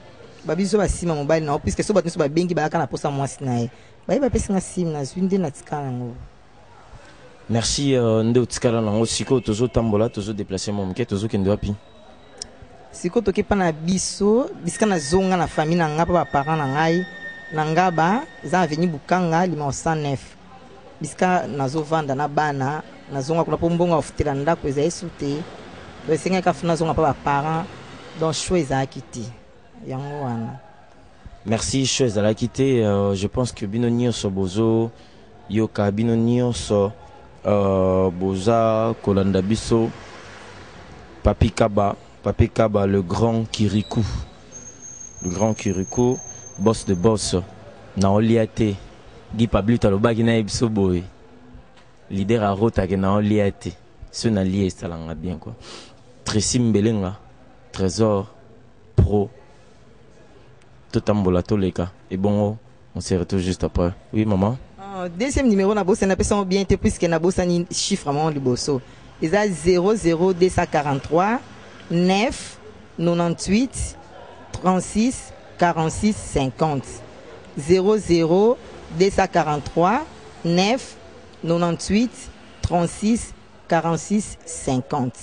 [SPEAKER 3] babiso basima mobile na puisque so bato so babengi balaka na posa mwasi na ye baye bapesi nga sim na zwi nde na tika nango.
[SPEAKER 5] Merci nde otikala nango siko tozotambola tozodéplace mo moke tozokende wapi
[SPEAKER 3] siko toke pa na biso bisika na zonga na famille na nga pa baparent na ngai na ngaba eza avenue Bukanga limao cent neuf bisika nazovanda na bana nazonga kuna po mbongo ofutela ndako eza esu te esenga kafuna zonga pa baparent donc choix ezalaki te yango wana.
[SPEAKER 5] Merci choix ezalaki te euh, je pense que bino nyonso bozo yoka bino nyonso euh, boza kolanda biso Papi Kaba Papi Kaba le grand Kirikou le grand Kirikou boss de boss na oliate Guy Pablo talobaki na ebiso boy leader a rota ke na oliate ce na lié salanga bien quoi. Tracy Mbelenga Trésor Pro Totambola Toleka et bon on se retrouve juste après. Oui maman.
[SPEAKER 3] Uh, deuxième numéro na bossa na personne bien te puisque na bossa ni chiffre vraiment du bosso. Ils a zéro zéro deux cent quarante-trois neuf quatre-vingt-dix-huit trente-six quarante-six cinquante zéro zéro deux cent quarante-trois neuf quatre-vingt-dix-huit trente-six quarante-six cinquante.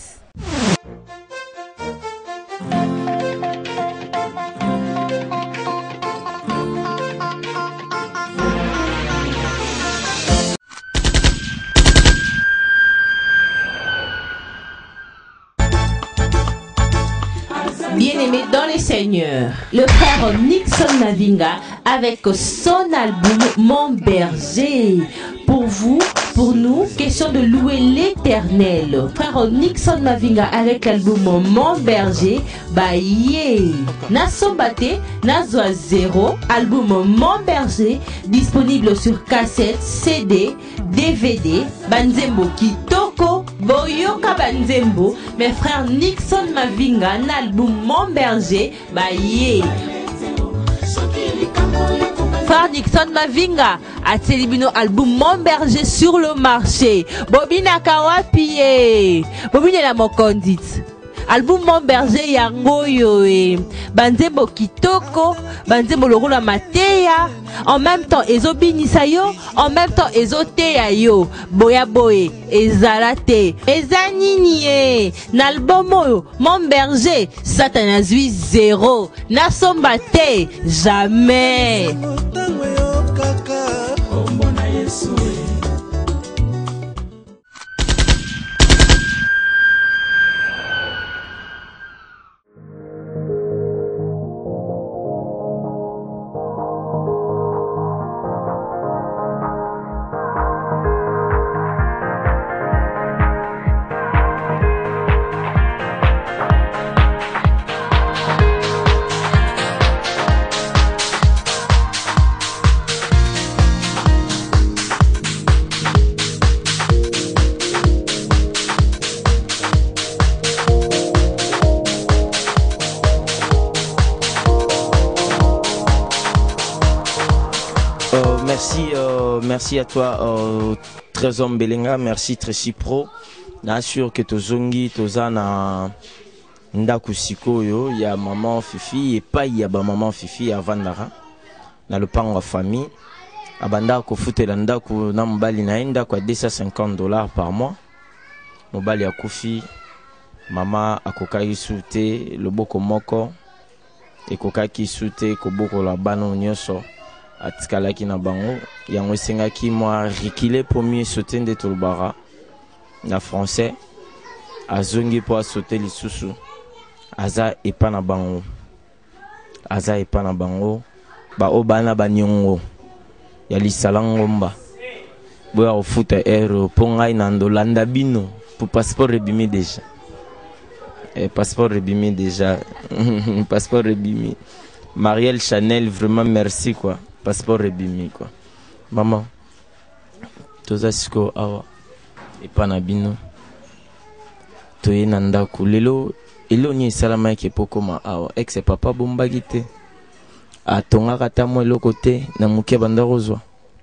[SPEAKER 10] Bien-aimé dans les seigneurs, le frère Nixon Mavinga avec son album Mon Berger. Pour vous, pour nous, question de louer l'éternel. Frère Nixon Mavinga avec l'album Mon Berger, bah yeah. Nasombate, Nazwa Zero, album Mon Berger, disponible sur cassette, C D, D V D, Banzembo Kitoko, Boyoka Banzembo, mes frères Nixon Mavinga, un album Mon Berger, bah yeah. Frère Nixon Mavinga a Telibino album Mon Berger sur le marché. Bobina Kawapi, Bobina la Mokondit. Album Mon Berger yango yoe. Banzembo Kitoko, Banzembo Lorola Mateya. En même temps, ezobinisa yo, en même temps, ezoteya yo. Boya boye, ezalate, ezanini. N'album oyo, Mon Berger, Satanazui zéro. Nasombate, jamais.
[SPEAKER 5] Merci, euh, merci à toi, euh, Trésor Mbelenga, merci Tracy Pro. Nassure que tozongi tozana ndaku sikoyo, il y a maman Fifi et pas il y a ba maman Fifi à Vandara. Na le pan wa famille. Abanda ko futela ndaku na mbali na enda kwa deux cent cinquante dollars par mois. Mobali ya kufi mama akokai sute loboko moko ekokaki sute koboko la bano nyoso. Atikalaki na bango yango esengaki moi rikile premier sauter nde tolbara na français azongi po sauter lisusu aza epa na bango aza epa na bango ba obana banyongo ya lisalangomba boya ofuta ero po ngai na ndolanda bino pour passeport rebimi déjà eh, passeport rebimi déjà passeport rebimi Marielle Chanel vraiment merci quoi. Passeport rebimi quoi. Maman, toza siko awa epanabino toye nandaku lelo eloni salama ke pokoma awa ex papa bombaki te atonga kata mo eloko te na muke banda rozwa.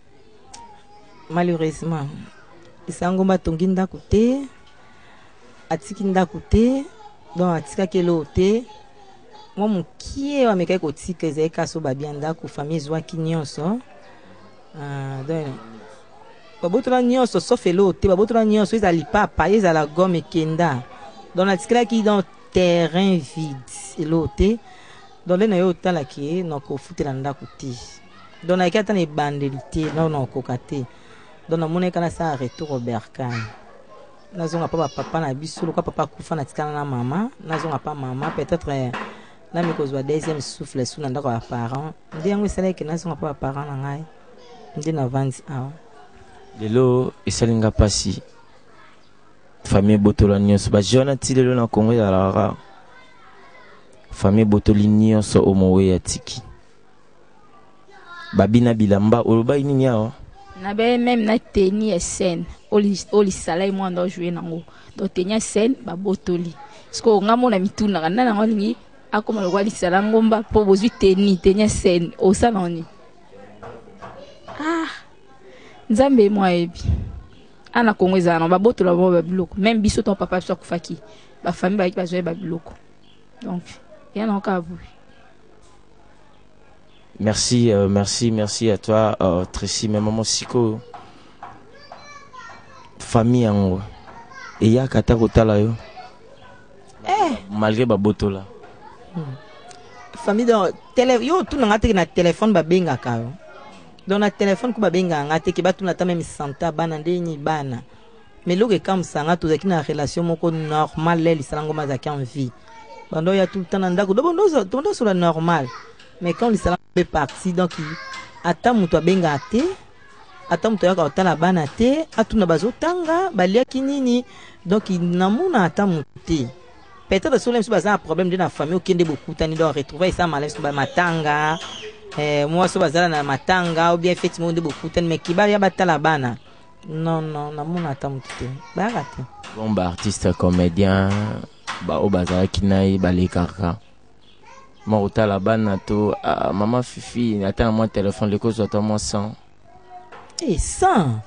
[SPEAKER 3] Malheureusement isango matongi ndaku te atiki ndaku te donc atika kelo te moi mokie wameka kotika ezalika so babia ndako famille ezwaki nyonso donc babotola nyonso sauf elo te babotola nyonso ezali papa ezala gome ekenda donc natikalaki dans terrain vide elo te donc nde na yo otalaki nakofutela ndako te donc nayaki ata na ebandeli te na nakoka te donc namonaki kana sa retour oberkane nazonga pa papa na biso loka papa kufa natikana na mama nazonga pa mama peut-être na mikozwa deuxième souffle sous na ndako ya parent nde yango esalaki nazonga pa parent na ngai nde na vandi awa
[SPEAKER 5] lelo esalinga pasi famille botola nyonso bajeune ti lelo na Congo ezalaka famille botoli nyonso omowe ya tiki babina bilamba oloba nini awa
[SPEAKER 4] na be même na teni scène oli oli salai moi ndo jouer nango do teni scène ba botoli sko ngamo na mituna kana nango lingi akoma lokwa li sala ngomba po bozwi teni teni scène o saloni ah nzambe moi ebi ana Congo ezana ba botola bo ba biloko même biso ton papa so kufaki ba famille ba ba jouer ba biloko donc il y en a encore vous.
[SPEAKER 5] Merci, euh, merci, merci à toi, euh, Tracy, mais maman Siko. Famille en haut. Et il y a Kata Kotala yo.
[SPEAKER 3] Eh.
[SPEAKER 5] Malgré Baboto là.
[SPEAKER 3] Hmm. Famille dans télé, yo tout n'a na téléphone ba benga ka yo. Dans na téléphone ko ba benga ngate ki ba tout na ta même santa bana ndeni bana. Mais loge comme ça nga tout zaki na relation moko normal les salango mazaki en vie. Bando ya tout le temps ndako do bondo tondo sur la normal. Mais quand le salam est parti, donc attends muto benga te, attends muto yaka otala bana te, atuna bazo tanga, balia kinini, donc il namuna attends muté. Peut-être que même si baza un problème de la famille, aucun de beaucoup tani doit retrouver ça malais sur matanga, eh moi so bazala na matanga ou bien effectivement de beaucoup tani mais qui ba ya batala bana. Non non, namuna attends muté. Ba raté.
[SPEAKER 5] Bon bah artiste comédien, ba o bazala kinai balekaka. Morota la banne to ah, maman Fifi attends moi téléphone les causes attends moi cent
[SPEAKER 3] et cent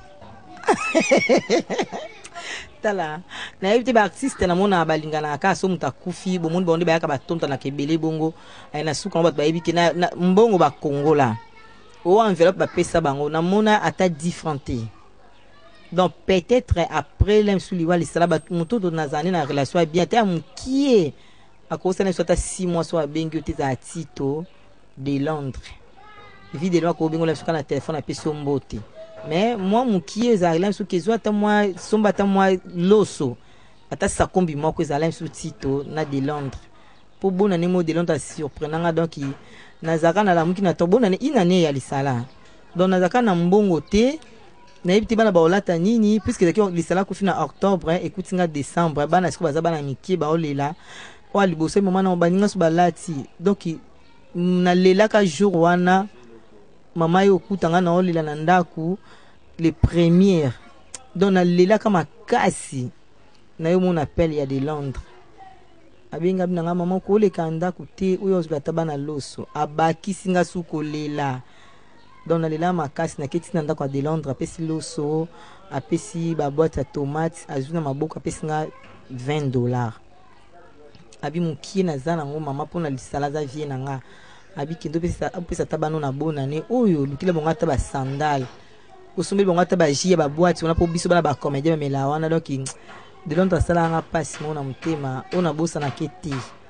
[SPEAKER 3] tala na yebite ba artiste na mona balingana ka so mutakufi bo monde bonde ba yaka batonta na kebele bongo na suka ba ba yebike na mbongo ba Congo la o enveloppe ba pesa bango na mona ata différenté donc peut-être après l'em sous liwa li sala ba muto to nazani na relation bien te amukie à cause de soit six mois soit bien que tu as Tito de Londres vidéo ko bingo la sur na téléphone à peso mbote mais moi mon qui est à sur que soit moi somba ta moi loso ata sa kombi moi ko zala sur Tito na de Londres pour bon année mo de Londres surprenant donc nazaka na la muki na to bon année inane ya lisala donc nazaka na mbongo te na yebiti bana baolata nini puisque lisala ko fina octobre écoute nga décembre bana siko baza bana miki ba olela wa liboso mama na baninga so balati donc na lela ka jour wana mama yo kutanga na olela na ndaku les premières donc na lela kama kasi na yo mon appel ya de Londres abinga bina mama ko le kanda kuté oyo zbata bana loso abaki singa suko lela donc na lela makasi na keti na ndako de Londres apesi loso apesi ba boîte à tomates azuna maboko apesi nga vingt dollars abi mukie na zana ngo mama pona lisala za vie na nga abi kindo pesa pesa tabano na bona ne oyo lukile bonga ta ba sandal osombe bonga ta ba jie ba boîte on a po biso bana ba comédien mais wana donc de l'autre sala nga passe mon mutema on a bossa na keti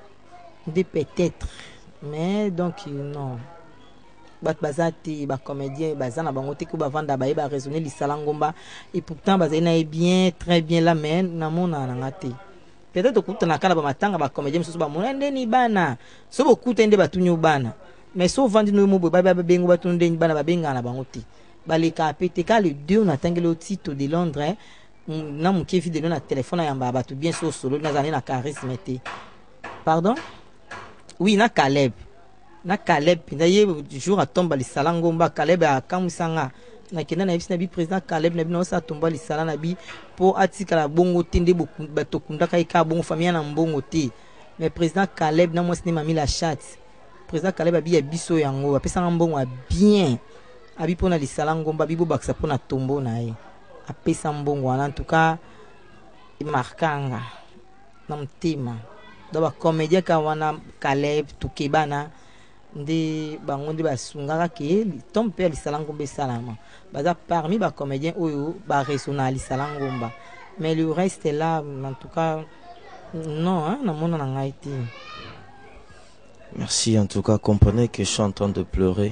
[SPEAKER 3] de peut-être mais donc non bat bazati ba comédien bazana bango te ko ba vanda ba ba raisonner lisala ngomba et pourtant bazena est bien très bien là mais na mona na ngate peut-être que na kana ba matanga ba comédien so ba monende ni bana so bokuta ende batunyo bana mais so vandi no mo ba ba bengo batunde ni bana ba benga na bango te ba le kapete ka le deux na tangelo Tito de Londres na mu ke vidéo na téléphone ya ba batu bien so solo na zani na charisme te pardon oui na Caleb na Caleb na ye jour à tomba li salango mba Caleb a kamusanga na kena na yebisi na bi président Caleb na bi na osa tomba li sala na bi po atika la bongo tende boku bato kundaka ika bongo famille na mbongo te mais président Caleb na mwasi ne mami la chat président Caleb abi ya biso yango apesa mbongo bien abi pona li sala ngomba bibo baksa pona tombo na ye apesa mbongo en tout cas markanga na mtima donc ba comédien ka wana Caleb Tukebana nde bango nde basungaka ke tom pe lisala ngomba salama baza parmi ba comédien oyo ba resona lisala ngomba mais le reste est là en tout cas non hein na mona na ngai te.
[SPEAKER 5] Merci en tout cas, comprenez que je suis en train de pleurer.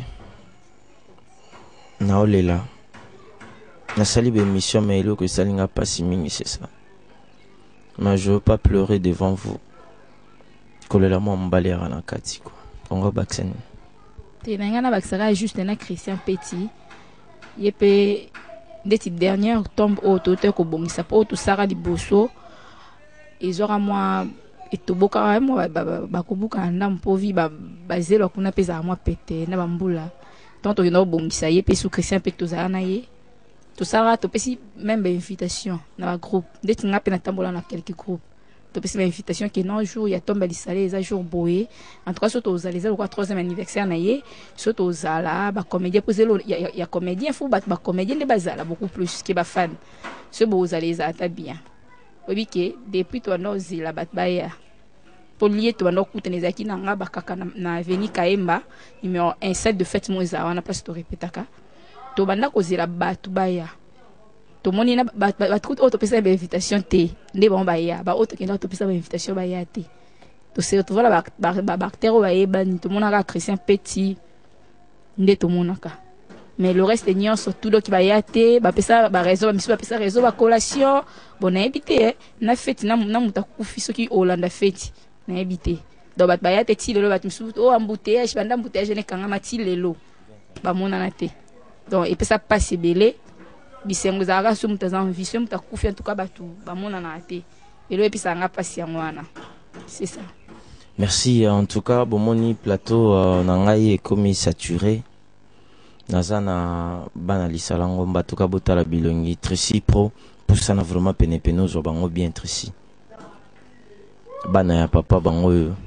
[SPEAKER 5] Naolela. Na sali bémission mais il que ça n'a pas si mini c'est ça. Mais je veux pas pleurer devant vous. Kolela mo mbalera na kati quoi. On va baxen.
[SPEAKER 4] Te na ngana baxara juste na Christian Petit. Yepe dès dernière tombe autote ko bongisa po tout sara liboso. Ils aura moi et toboka moi ba kobuka ndam povi ba bazelo kuna pesa moi pété na bambula. Tant on a bongisa yepe sous Christian Petit to zana ye. Tout ça, tu peux même une invitation dans le groupe. Dès que tu as dans quelques groupes, tu peux une invitation qui non jour il y a tombé les salés, les jours boé. En tout cas, surtout aux allées, le troisième anniversaire naïe, surtout aux allées, bah comédien posé il y a il y a comédien fou, bah comédien de base là beaucoup plus qui bah fan. Ce beau aux allées ça t'a bien. Oui que depuis toi non zila bat baya. Pour lier toi non coûte les acquis n'anga bah kaka na avenue Kaemba numéro un sept de fête moisa on a pas se répéter ka. To banda kozela batu baya to moni na batu auto pesa ba invitation te nde bon baya ba auto kenda auto pesa ba invitation baya te to se to voilà ba ba bactéro ba eba ni to mona ka Christian Petit nde to mona ka mais le reste nyon surtout do ki baya te ba pesa ba réseau ba misu ba pesa réseau ba collation bon na habité na fête na na muta kufi soki Hollande fête na habité do bat baya te ti lelo bat misu o embouteillage banda embouteillage ne kanga mati lelo ba mona na te. Donc et puis ça passe belé bisengo za ga sum tazan vision muta kufi en tout cas batu ba mona na té et le puis ça nga passe ngwana c'est ça.
[SPEAKER 5] Merci en tout cas bomoni plateau euh, na ngai comme saturé nazana bana lisala ngomba en tout cas botala bilongi Tracy Pro pour ça na vraiment pene peno zo bango bien Tracy bana ya papa bango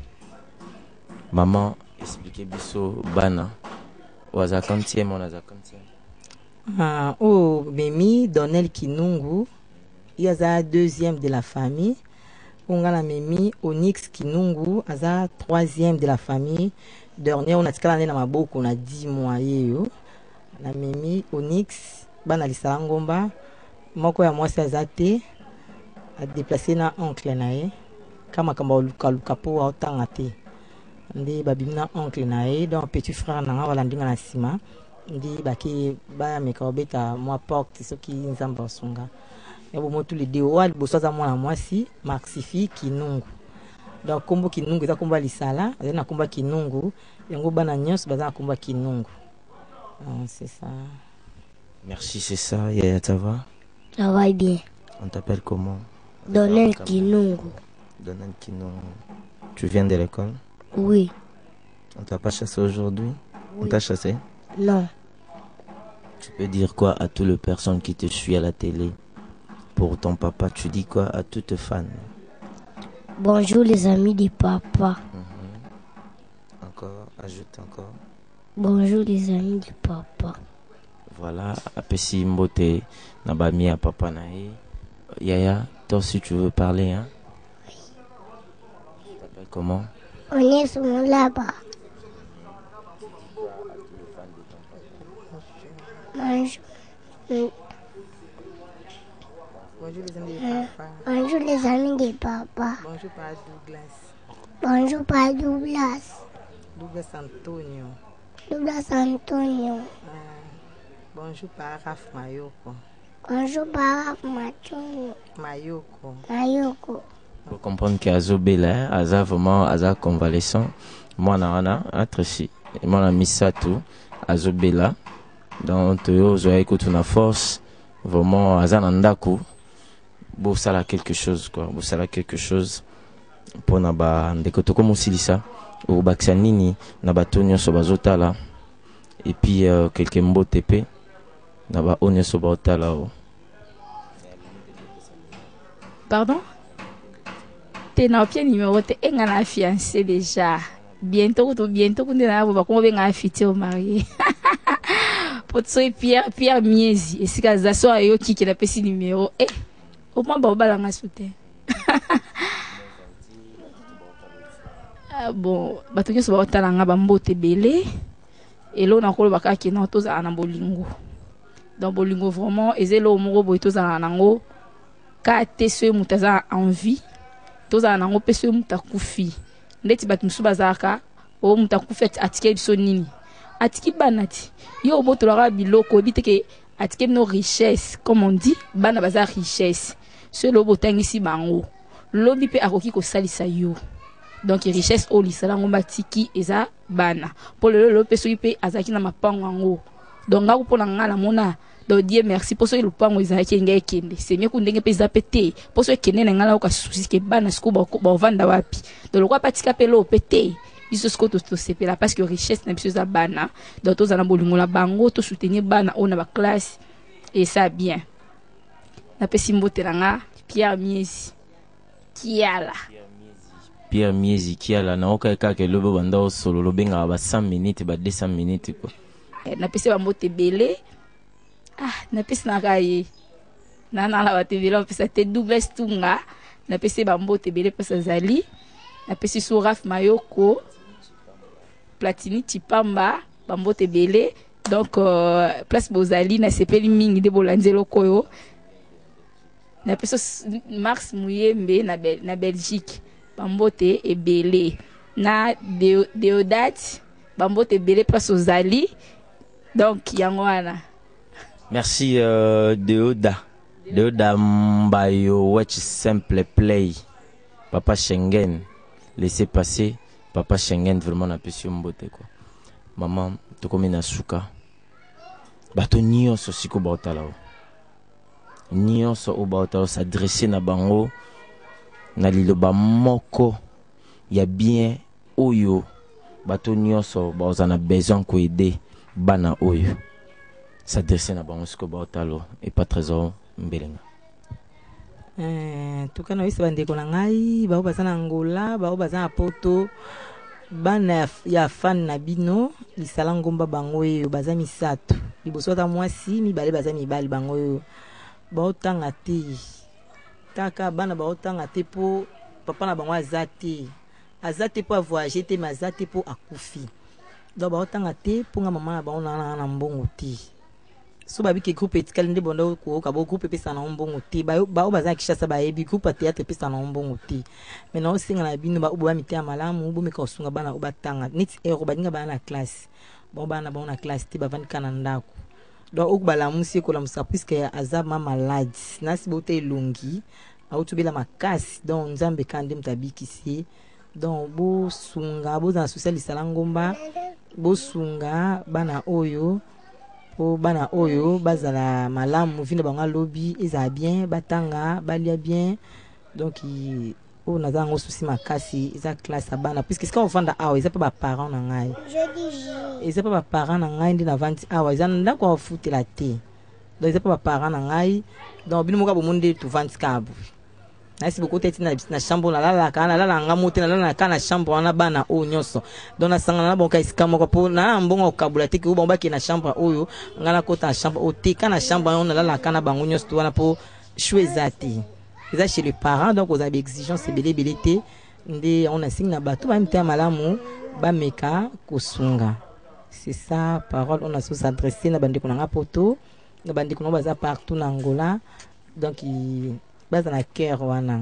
[SPEAKER 5] maman expliquer biso bana waza quantième on a za quantième.
[SPEAKER 3] Ah, oh, Mimi, Donnel Kinungu, il y a la deuxième de la famille. On a la Mimi, Onyx Kinungu, il y a la troisième de la famille. Dernier, on a dit qu'on a beaucoup, on a dix mois. La Mimi, Onyx, Bana Lisangomba, Moko ya moi c'est Zate, a déplacé na oncle nae, kama kama luka luka po wa otangate. Ndi babimna oncle nae, donc petit frère na wala ndinga na sima. Ndi baki ba mekobeta moi porte ce qui nzamba songa et bon tous les deux wal bosoza mwana mwasi Maxifi Kinungu donc kombo Kinungu za komba lisala na komba Kinungu yango bana nyos baza komba Kinungu. Ah, c'est ça.
[SPEAKER 5] Merci, c'est ça. Yaya, ça va?
[SPEAKER 11] Ça va bien.
[SPEAKER 5] On t'appelle comment?
[SPEAKER 11] Donnel Kinungu.
[SPEAKER 5] Donnel Kinungu. Tu viens de l'école?
[SPEAKER 11] Oui.
[SPEAKER 5] On t'a pas chassé aujourd'hui? Oui. On t'a chassé?
[SPEAKER 11] Non.
[SPEAKER 5] Tu peux dire quoi à toutes les personnes qui te suivent à la télé? Pour ton papa, tu dis quoi à toutes tes fans?
[SPEAKER 11] Bonjour les amis du papa.
[SPEAKER 5] Mm-hmm. Encore, ajoute encore.
[SPEAKER 11] Bonjour les amis du papa.
[SPEAKER 5] Voilà, apesi mbote nabami à papa nae. Yaya, toi si tu veux parler, hein? Oui. Tu t'appelles comment?
[SPEAKER 11] On est sur mon là-bas. Bonjour.
[SPEAKER 3] Bonjour les amis de papa.
[SPEAKER 11] Bonjour les amis de papa.
[SPEAKER 3] Bonjour par Douglas.
[SPEAKER 11] Bonjour par Douglas.
[SPEAKER 3] Douglas Antonio.
[SPEAKER 11] Douglas Antonio.
[SPEAKER 3] Euh, bonjour par Raph Mayoko.
[SPEAKER 11] Bonjour par Raph Mayoko.
[SPEAKER 3] Mayoko.
[SPEAKER 11] Mayoko.
[SPEAKER 5] Faut comprendre qu'Azo Bela, Aza vraiment, Aza convalescent. Moi, Nana, Tracy. Et moi, mis ça tout. Azo Bela. Donc, tu as écouté une force. Vraiment, Aza Nandako. Bon, ça là quelque chose, quoi. Bon, ça là quelque chose. Pour naba, ndekoto comme aussi ça. Au Baksanini, naba tonyo sobazota là. Et puis, euh, quelques mots T P. Naba onyo sobazota là.
[SPEAKER 4] Pardon? T'es dans le pied numéro, t'es un fiancé déjà. Bientôt, bientôt, on est là, on va convaincre un futur marié. Pour te Pierre, Pierre Miezi. Et si tu as ça, il y a qui qui a payé numéro. Eh, au moins, on va la sauter. Ah, bon, bato nyonso baotalanga bambote belé et là on a kolo bakaki na toza na bolingo. Dans bolingo vraiment ezelo moko boy toza nango ka teso mutaza envie toza nango peso mutakufi. Ndeti batu musu bazaka o mutakufi atike biso nini. Atiki banati yo boto la biloko biteke atike no richesse comme on dit bana baza richesse. Ce lobo tangisi bango. Lobi pe akoki ko salisa yo. Donc richesse au lisala ngomba tiki eza bana pour le lope soipe azaki na mapango ngo donc nga ko na ngala mona do Dieu merci pour so lupango ezaki ngai kende c'est mieux kundenge pe za pété pour so kende na ngala ko souci ke bana siko ba ba vanda wapi donc le quoi patika pe lo pété biso siko to to sepela parce que richesse na biso za bana donc to za na bolingo la bango to soutenir bana on na ba classe et ça bien na pe simbote nga Pierre Miezi Kiala
[SPEAKER 5] Pierre Miezi Kiala na oka ka ke lobo banda o solo lobenga ba cent minutes ba deux cents minutes quoi.
[SPEAKER 4] Na pese ba mote belé. Ah, na pese na kaye. Na na la ba te belé pese te double stunga. Na pese ba mote belé pese zali. Na pese Souraf Mayoko. Platini Tipamba ba mote belé. Donc euh, place Bozali na sepeli mingi de bolanzelo koyo. Na pese Mars Muyembe na Bel na Belgique. Bambote et belé na Deodat Bambote belé place aux Ali donc yangwana.
[SPEAKER 5] Merci euh, Deoda Deoda Mbayo watch simple play Papa Schengen laissez passer Papa Schengen vraiment na pesio mbote quoi. Maman to komi na suka bato nyonso siko baotala nyonso o baotala s'adresser na bango na liloba moko ya bien oyo bato nyonso bazana besoin ko aider bana oyo s'adresser na bango siko baotalo et pas trésor mbelenga.
[SPEAKER 3] Eh tukana wisi bande ko ngai ba bazana Angola ba bazana Poto bana ya fan na bino lisala ngomba bango oyo bazami misato liboso ta mwasi mibale bazami mibali bango oyo ba otanga te taka bana ba otanga te po papa na bango azate azate po voyager te mazate po akufi donc ba otanga te po nga mama na bango na na mbongo te so ba biki groupe etikali nde bondo ko ka bo groupe pesa na mbongo te ba ba baza kishasa ba yebi groupe théâtre pesa na mbongo te maintenant singa na bino ba ubo mite ya malamu ubo meka osunga bana obatanga niti ero badinga bana na classe bon bana ba na classe te ba vandika na ndako donc okubala musi ko la musa puisque azama malade nasi bote longi autubela makasi donc nzambe kande mutabikisi donc bo sunga bo za social salangomba bo sunga bana oyo po bana oyo bazala malamu vina banga lobby eza bien batanga balia bien donc o naza ngo souci makasi eza classe bana puisque ce qu'on vanda awa eza pas ba parents na ngai eza pas ba parents na ngai ndi na vandi awa eza ndako afutela te donc eza pas ba parents na ngai donc bino moka bomunde tu vandi kabu na si beaucoup tete na na chambre na la kana la la ngamote na la na kana chambre na bana o nyonso donc na sangana na bonka isika moko po na mbongo kabula te ki bomba ki na chambre oyo ngana kota chambre o te kana chambre on na la kana bango nyonso to wana po chouezati eza chez les parents donc aux avez exigence belé belé te ndé on a signe na bato ba mita malamu ba meka kosunga c'est ça parole on a sous s'adresser na bande konanga poto na bande konanga baza partout na Angola donc il baza na cœur wana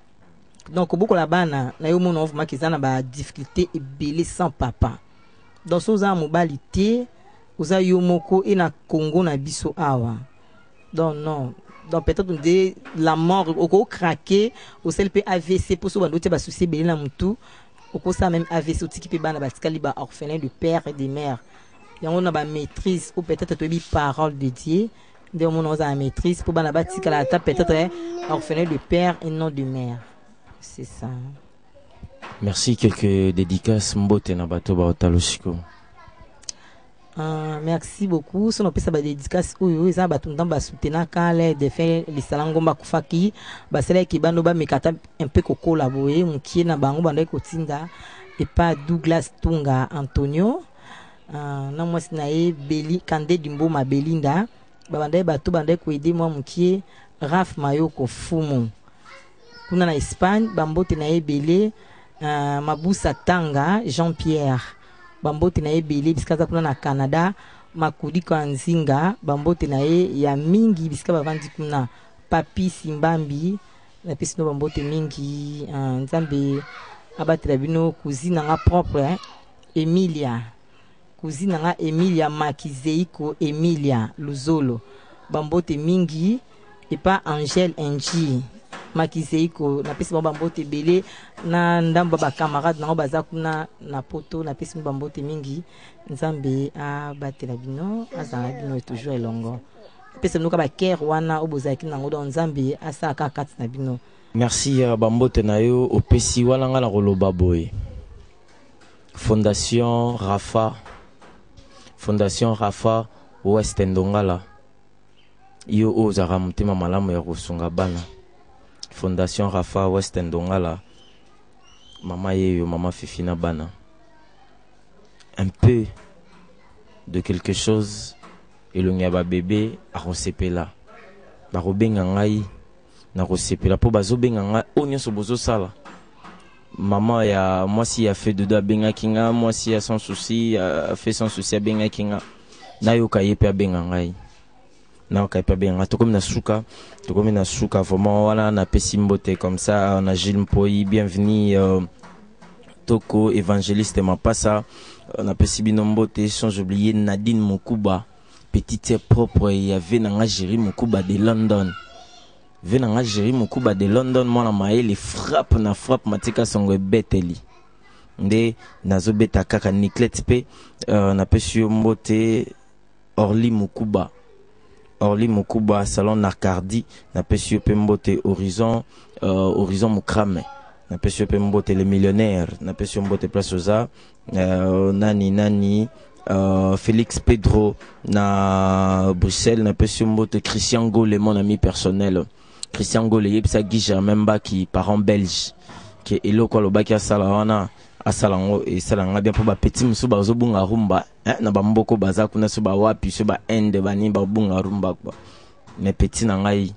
[SPEAKER 3] donc beaucoup la bana na yo mona vraiment kizana ba difficulté et belé sans papa donc soza mobilité oza yo moko et na Congo na biso awa donc non donc peut-être de la mort au craquer au C L P A V C pour so bando te ba souci belé na mutu au ça même A V C otiki pe bana batikali ba orphelin de père et de mère yango na ba maîtrise ou peut-être to bi parole de Dieu de mon osa maîtrise pour bana batikala ta peut-être orphelin de père et non de mère c'est ça.
[SPEAKER 5] Merci. Quelques dédicaces mbote na bato ba otalosiko.
[SPEAKER 3] Uh, merci beaucoup. Son opesa ba dédicace oyo eza bato ndamba soutenir kale de faire les salangomba kufaki ba sele ki bando ba mekata un peu ko collaborer mukie na bango banda ko tinga et pas Douglas Tunga Antonio uh, na moi sinae Beli Kande Dimbo ma Belinda ba banda bato banda ko aider moi mukie Raf Mayoko Fumu kuna na Espagne bambote na ebele uh, Mabusa Tanga Jean-Pierre bambote na ye bele bisika za kuna na Canada. Makudiko Nzinga bambote na ye ya mingi bisika bavandi kuna. Papi Simbambi na pesi no bambote mingi. uh, Nzambe abatela bino cousine nga propre hein? Emilia cousine nga Emilia Makizeiko Emilia Luzolo bambote mingi et pas Angèle Nji Makizeiko na pesi bambote belé na ndamba ba camarade na baza kuna na poto na pesi bambote mingi. Nzambe abatela bino azanga bino toujours elongo pesi nuka ba ker wana obozaki nango don Nzambe asaka kati na bino.
[SPEAKER 5] Merci uh, bambote na yo opesi wana nga na koloba boye. Fondation Rafa Fondation Rafa West Ndongala yo ozaka mutema malamu ya kosunga bana. Fondation Rafa West Ndongala mama yeyo mama Fifina bana. Un peu de quelque chose et le nyaba bébé a rosepela ba robenga ngai na kosepela po bazobenga nga onyo so bozo sala maman ya moi si a fait de da benga kinga moi si a sans souci a fait sans souci a benga kinga na yo kaye pe benga ngai na kaye pe benga to comme na suka to comme na suka vraiment voilà na pesimbote comme ça on a Gilles Mpoyi bienvenue euh, Toko évangéliste Mapasa on a pesibinombote sans oublier Nadine Mokuba petite sœur propre il y avait na Jérémy Mokuba de London. Venanga Jérémy Mokuba de London moi na maé les frappe na frappe matika songo beteli nde nazo beta kaka Niclette pe euh, na pesio mbote Orly Mokuba Orly Mokuba salon Narcardi na pesio pe mbote Horizon euh, Horizon Mukrame na pesio pe mbote les millionnaires na pesio mbote place oza euh, nani nani euh, Félix Pedro na Bruxelles na pesio mbote Christian Gole mon ami personnel Christian Gole yebisa Guy Germain Baki parent belge qui est eloko lo baki asala wana asala ngo et sala nga bien po ba petit musu ba zo bunga rumba hein na ba mboko baza kuna so ba wapi so ba ende bani ba bunga rumba kwa mais petit na ngai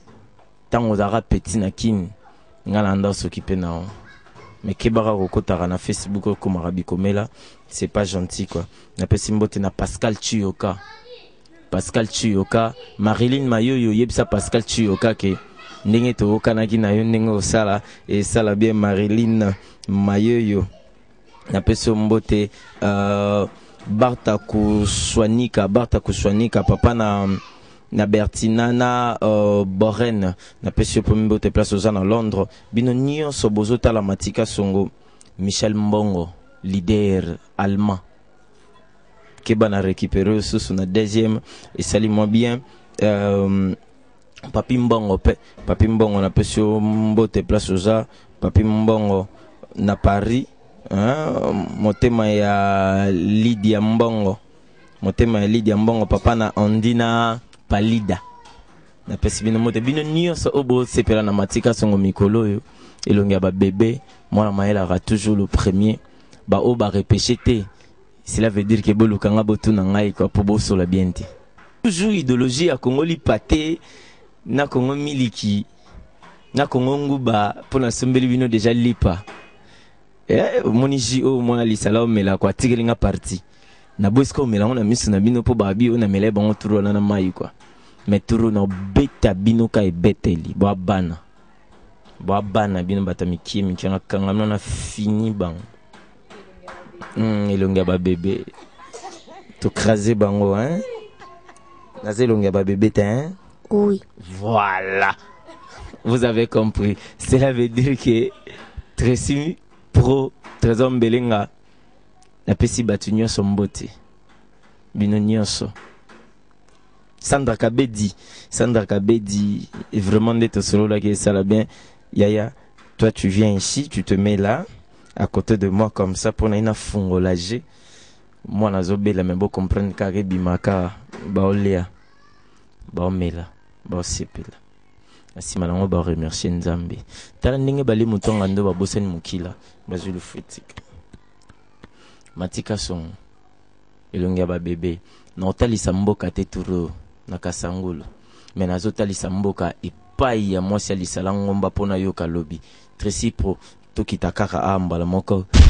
[SPEAKER 5] tango zara petit na kin ngala nda s'occuper na mais kebara kokotara na Facebook ko marabi komela c'est pas gentil quoi na pesimbote na Pascal Chuyoka Pascal Chuyoka Marilyn Mayoyo yebisa Pascal Chuyoka ke ndenge to kanaki na yo ndenge osala et sala bien Marilyn Mayoyo na peso mbote euh, Barta Kuswanika Barta Kuswanika papa na na Bertina na euh, Boren na peso mbote place aux na Londres bino nyonso bozota la matika songo Michel Mbongo leader allemand Keba na récupéré sous na deuxième et salut-moi bien euh, Papi Mbongo pe Papi Mbongo na pesio mbote place oza Papi Mbongo na Paris hein motema ya Lydia Mbongo motema ya Lydia Mbongo papa na Ondina Palida na pesi bino mote bino nyonso obo sepela na matika songo mikolo yo elongi ba bébé moi maela ra toujours le premier ba o ba repêcher. Cela veut dire que bolu kanga botu na ngai kwa po boso la biente. Toujours idéologie ya Congo li paté na Congo miliki na Congo nguba pona sombeli bino déjà lipa. Eh moniji o mona li sala o mela kwa tigelinga parti. Na bosko mela on a misu na bino po babi on a mele bon turo na na mai kwa. Mais turo na beta bino ka e beteli bo bana. Bo bana bino batamikie mikanga kanga na fini bang. Hmm, elonga ba bébé. To craser bango, hein? Naze elonga ba bébé, hein?
[SPEAKER 11] Oui.
[SPEAKER 5] Voilà. Vous avez compris. Cela veut dire que Tracy Pro, Trésor Mbelenga, la pesi batu nyonso mbote. Bino nyonso. Sandra Kabedi. Sandra Kabedi est vraiment d'être solo là qui ça là bien. Yaya, toi tu viens ici, tu te mets là. À côté de moi comme ça pour na fungolage moi nazobe la même beau comprendre carré bimaka baolia baomela baosepela asima nango ba remercier Nzambe tala ndenge bali mutonga ndo babosani mukila bazulu fritique matika son elongi ba bébé na otalisa mboka te turo na kasangolo mais nazotalisa mboka epai ya mwasi alisala ngomba pona yoka lobi Tracy Pro tokita kaka a mbala moko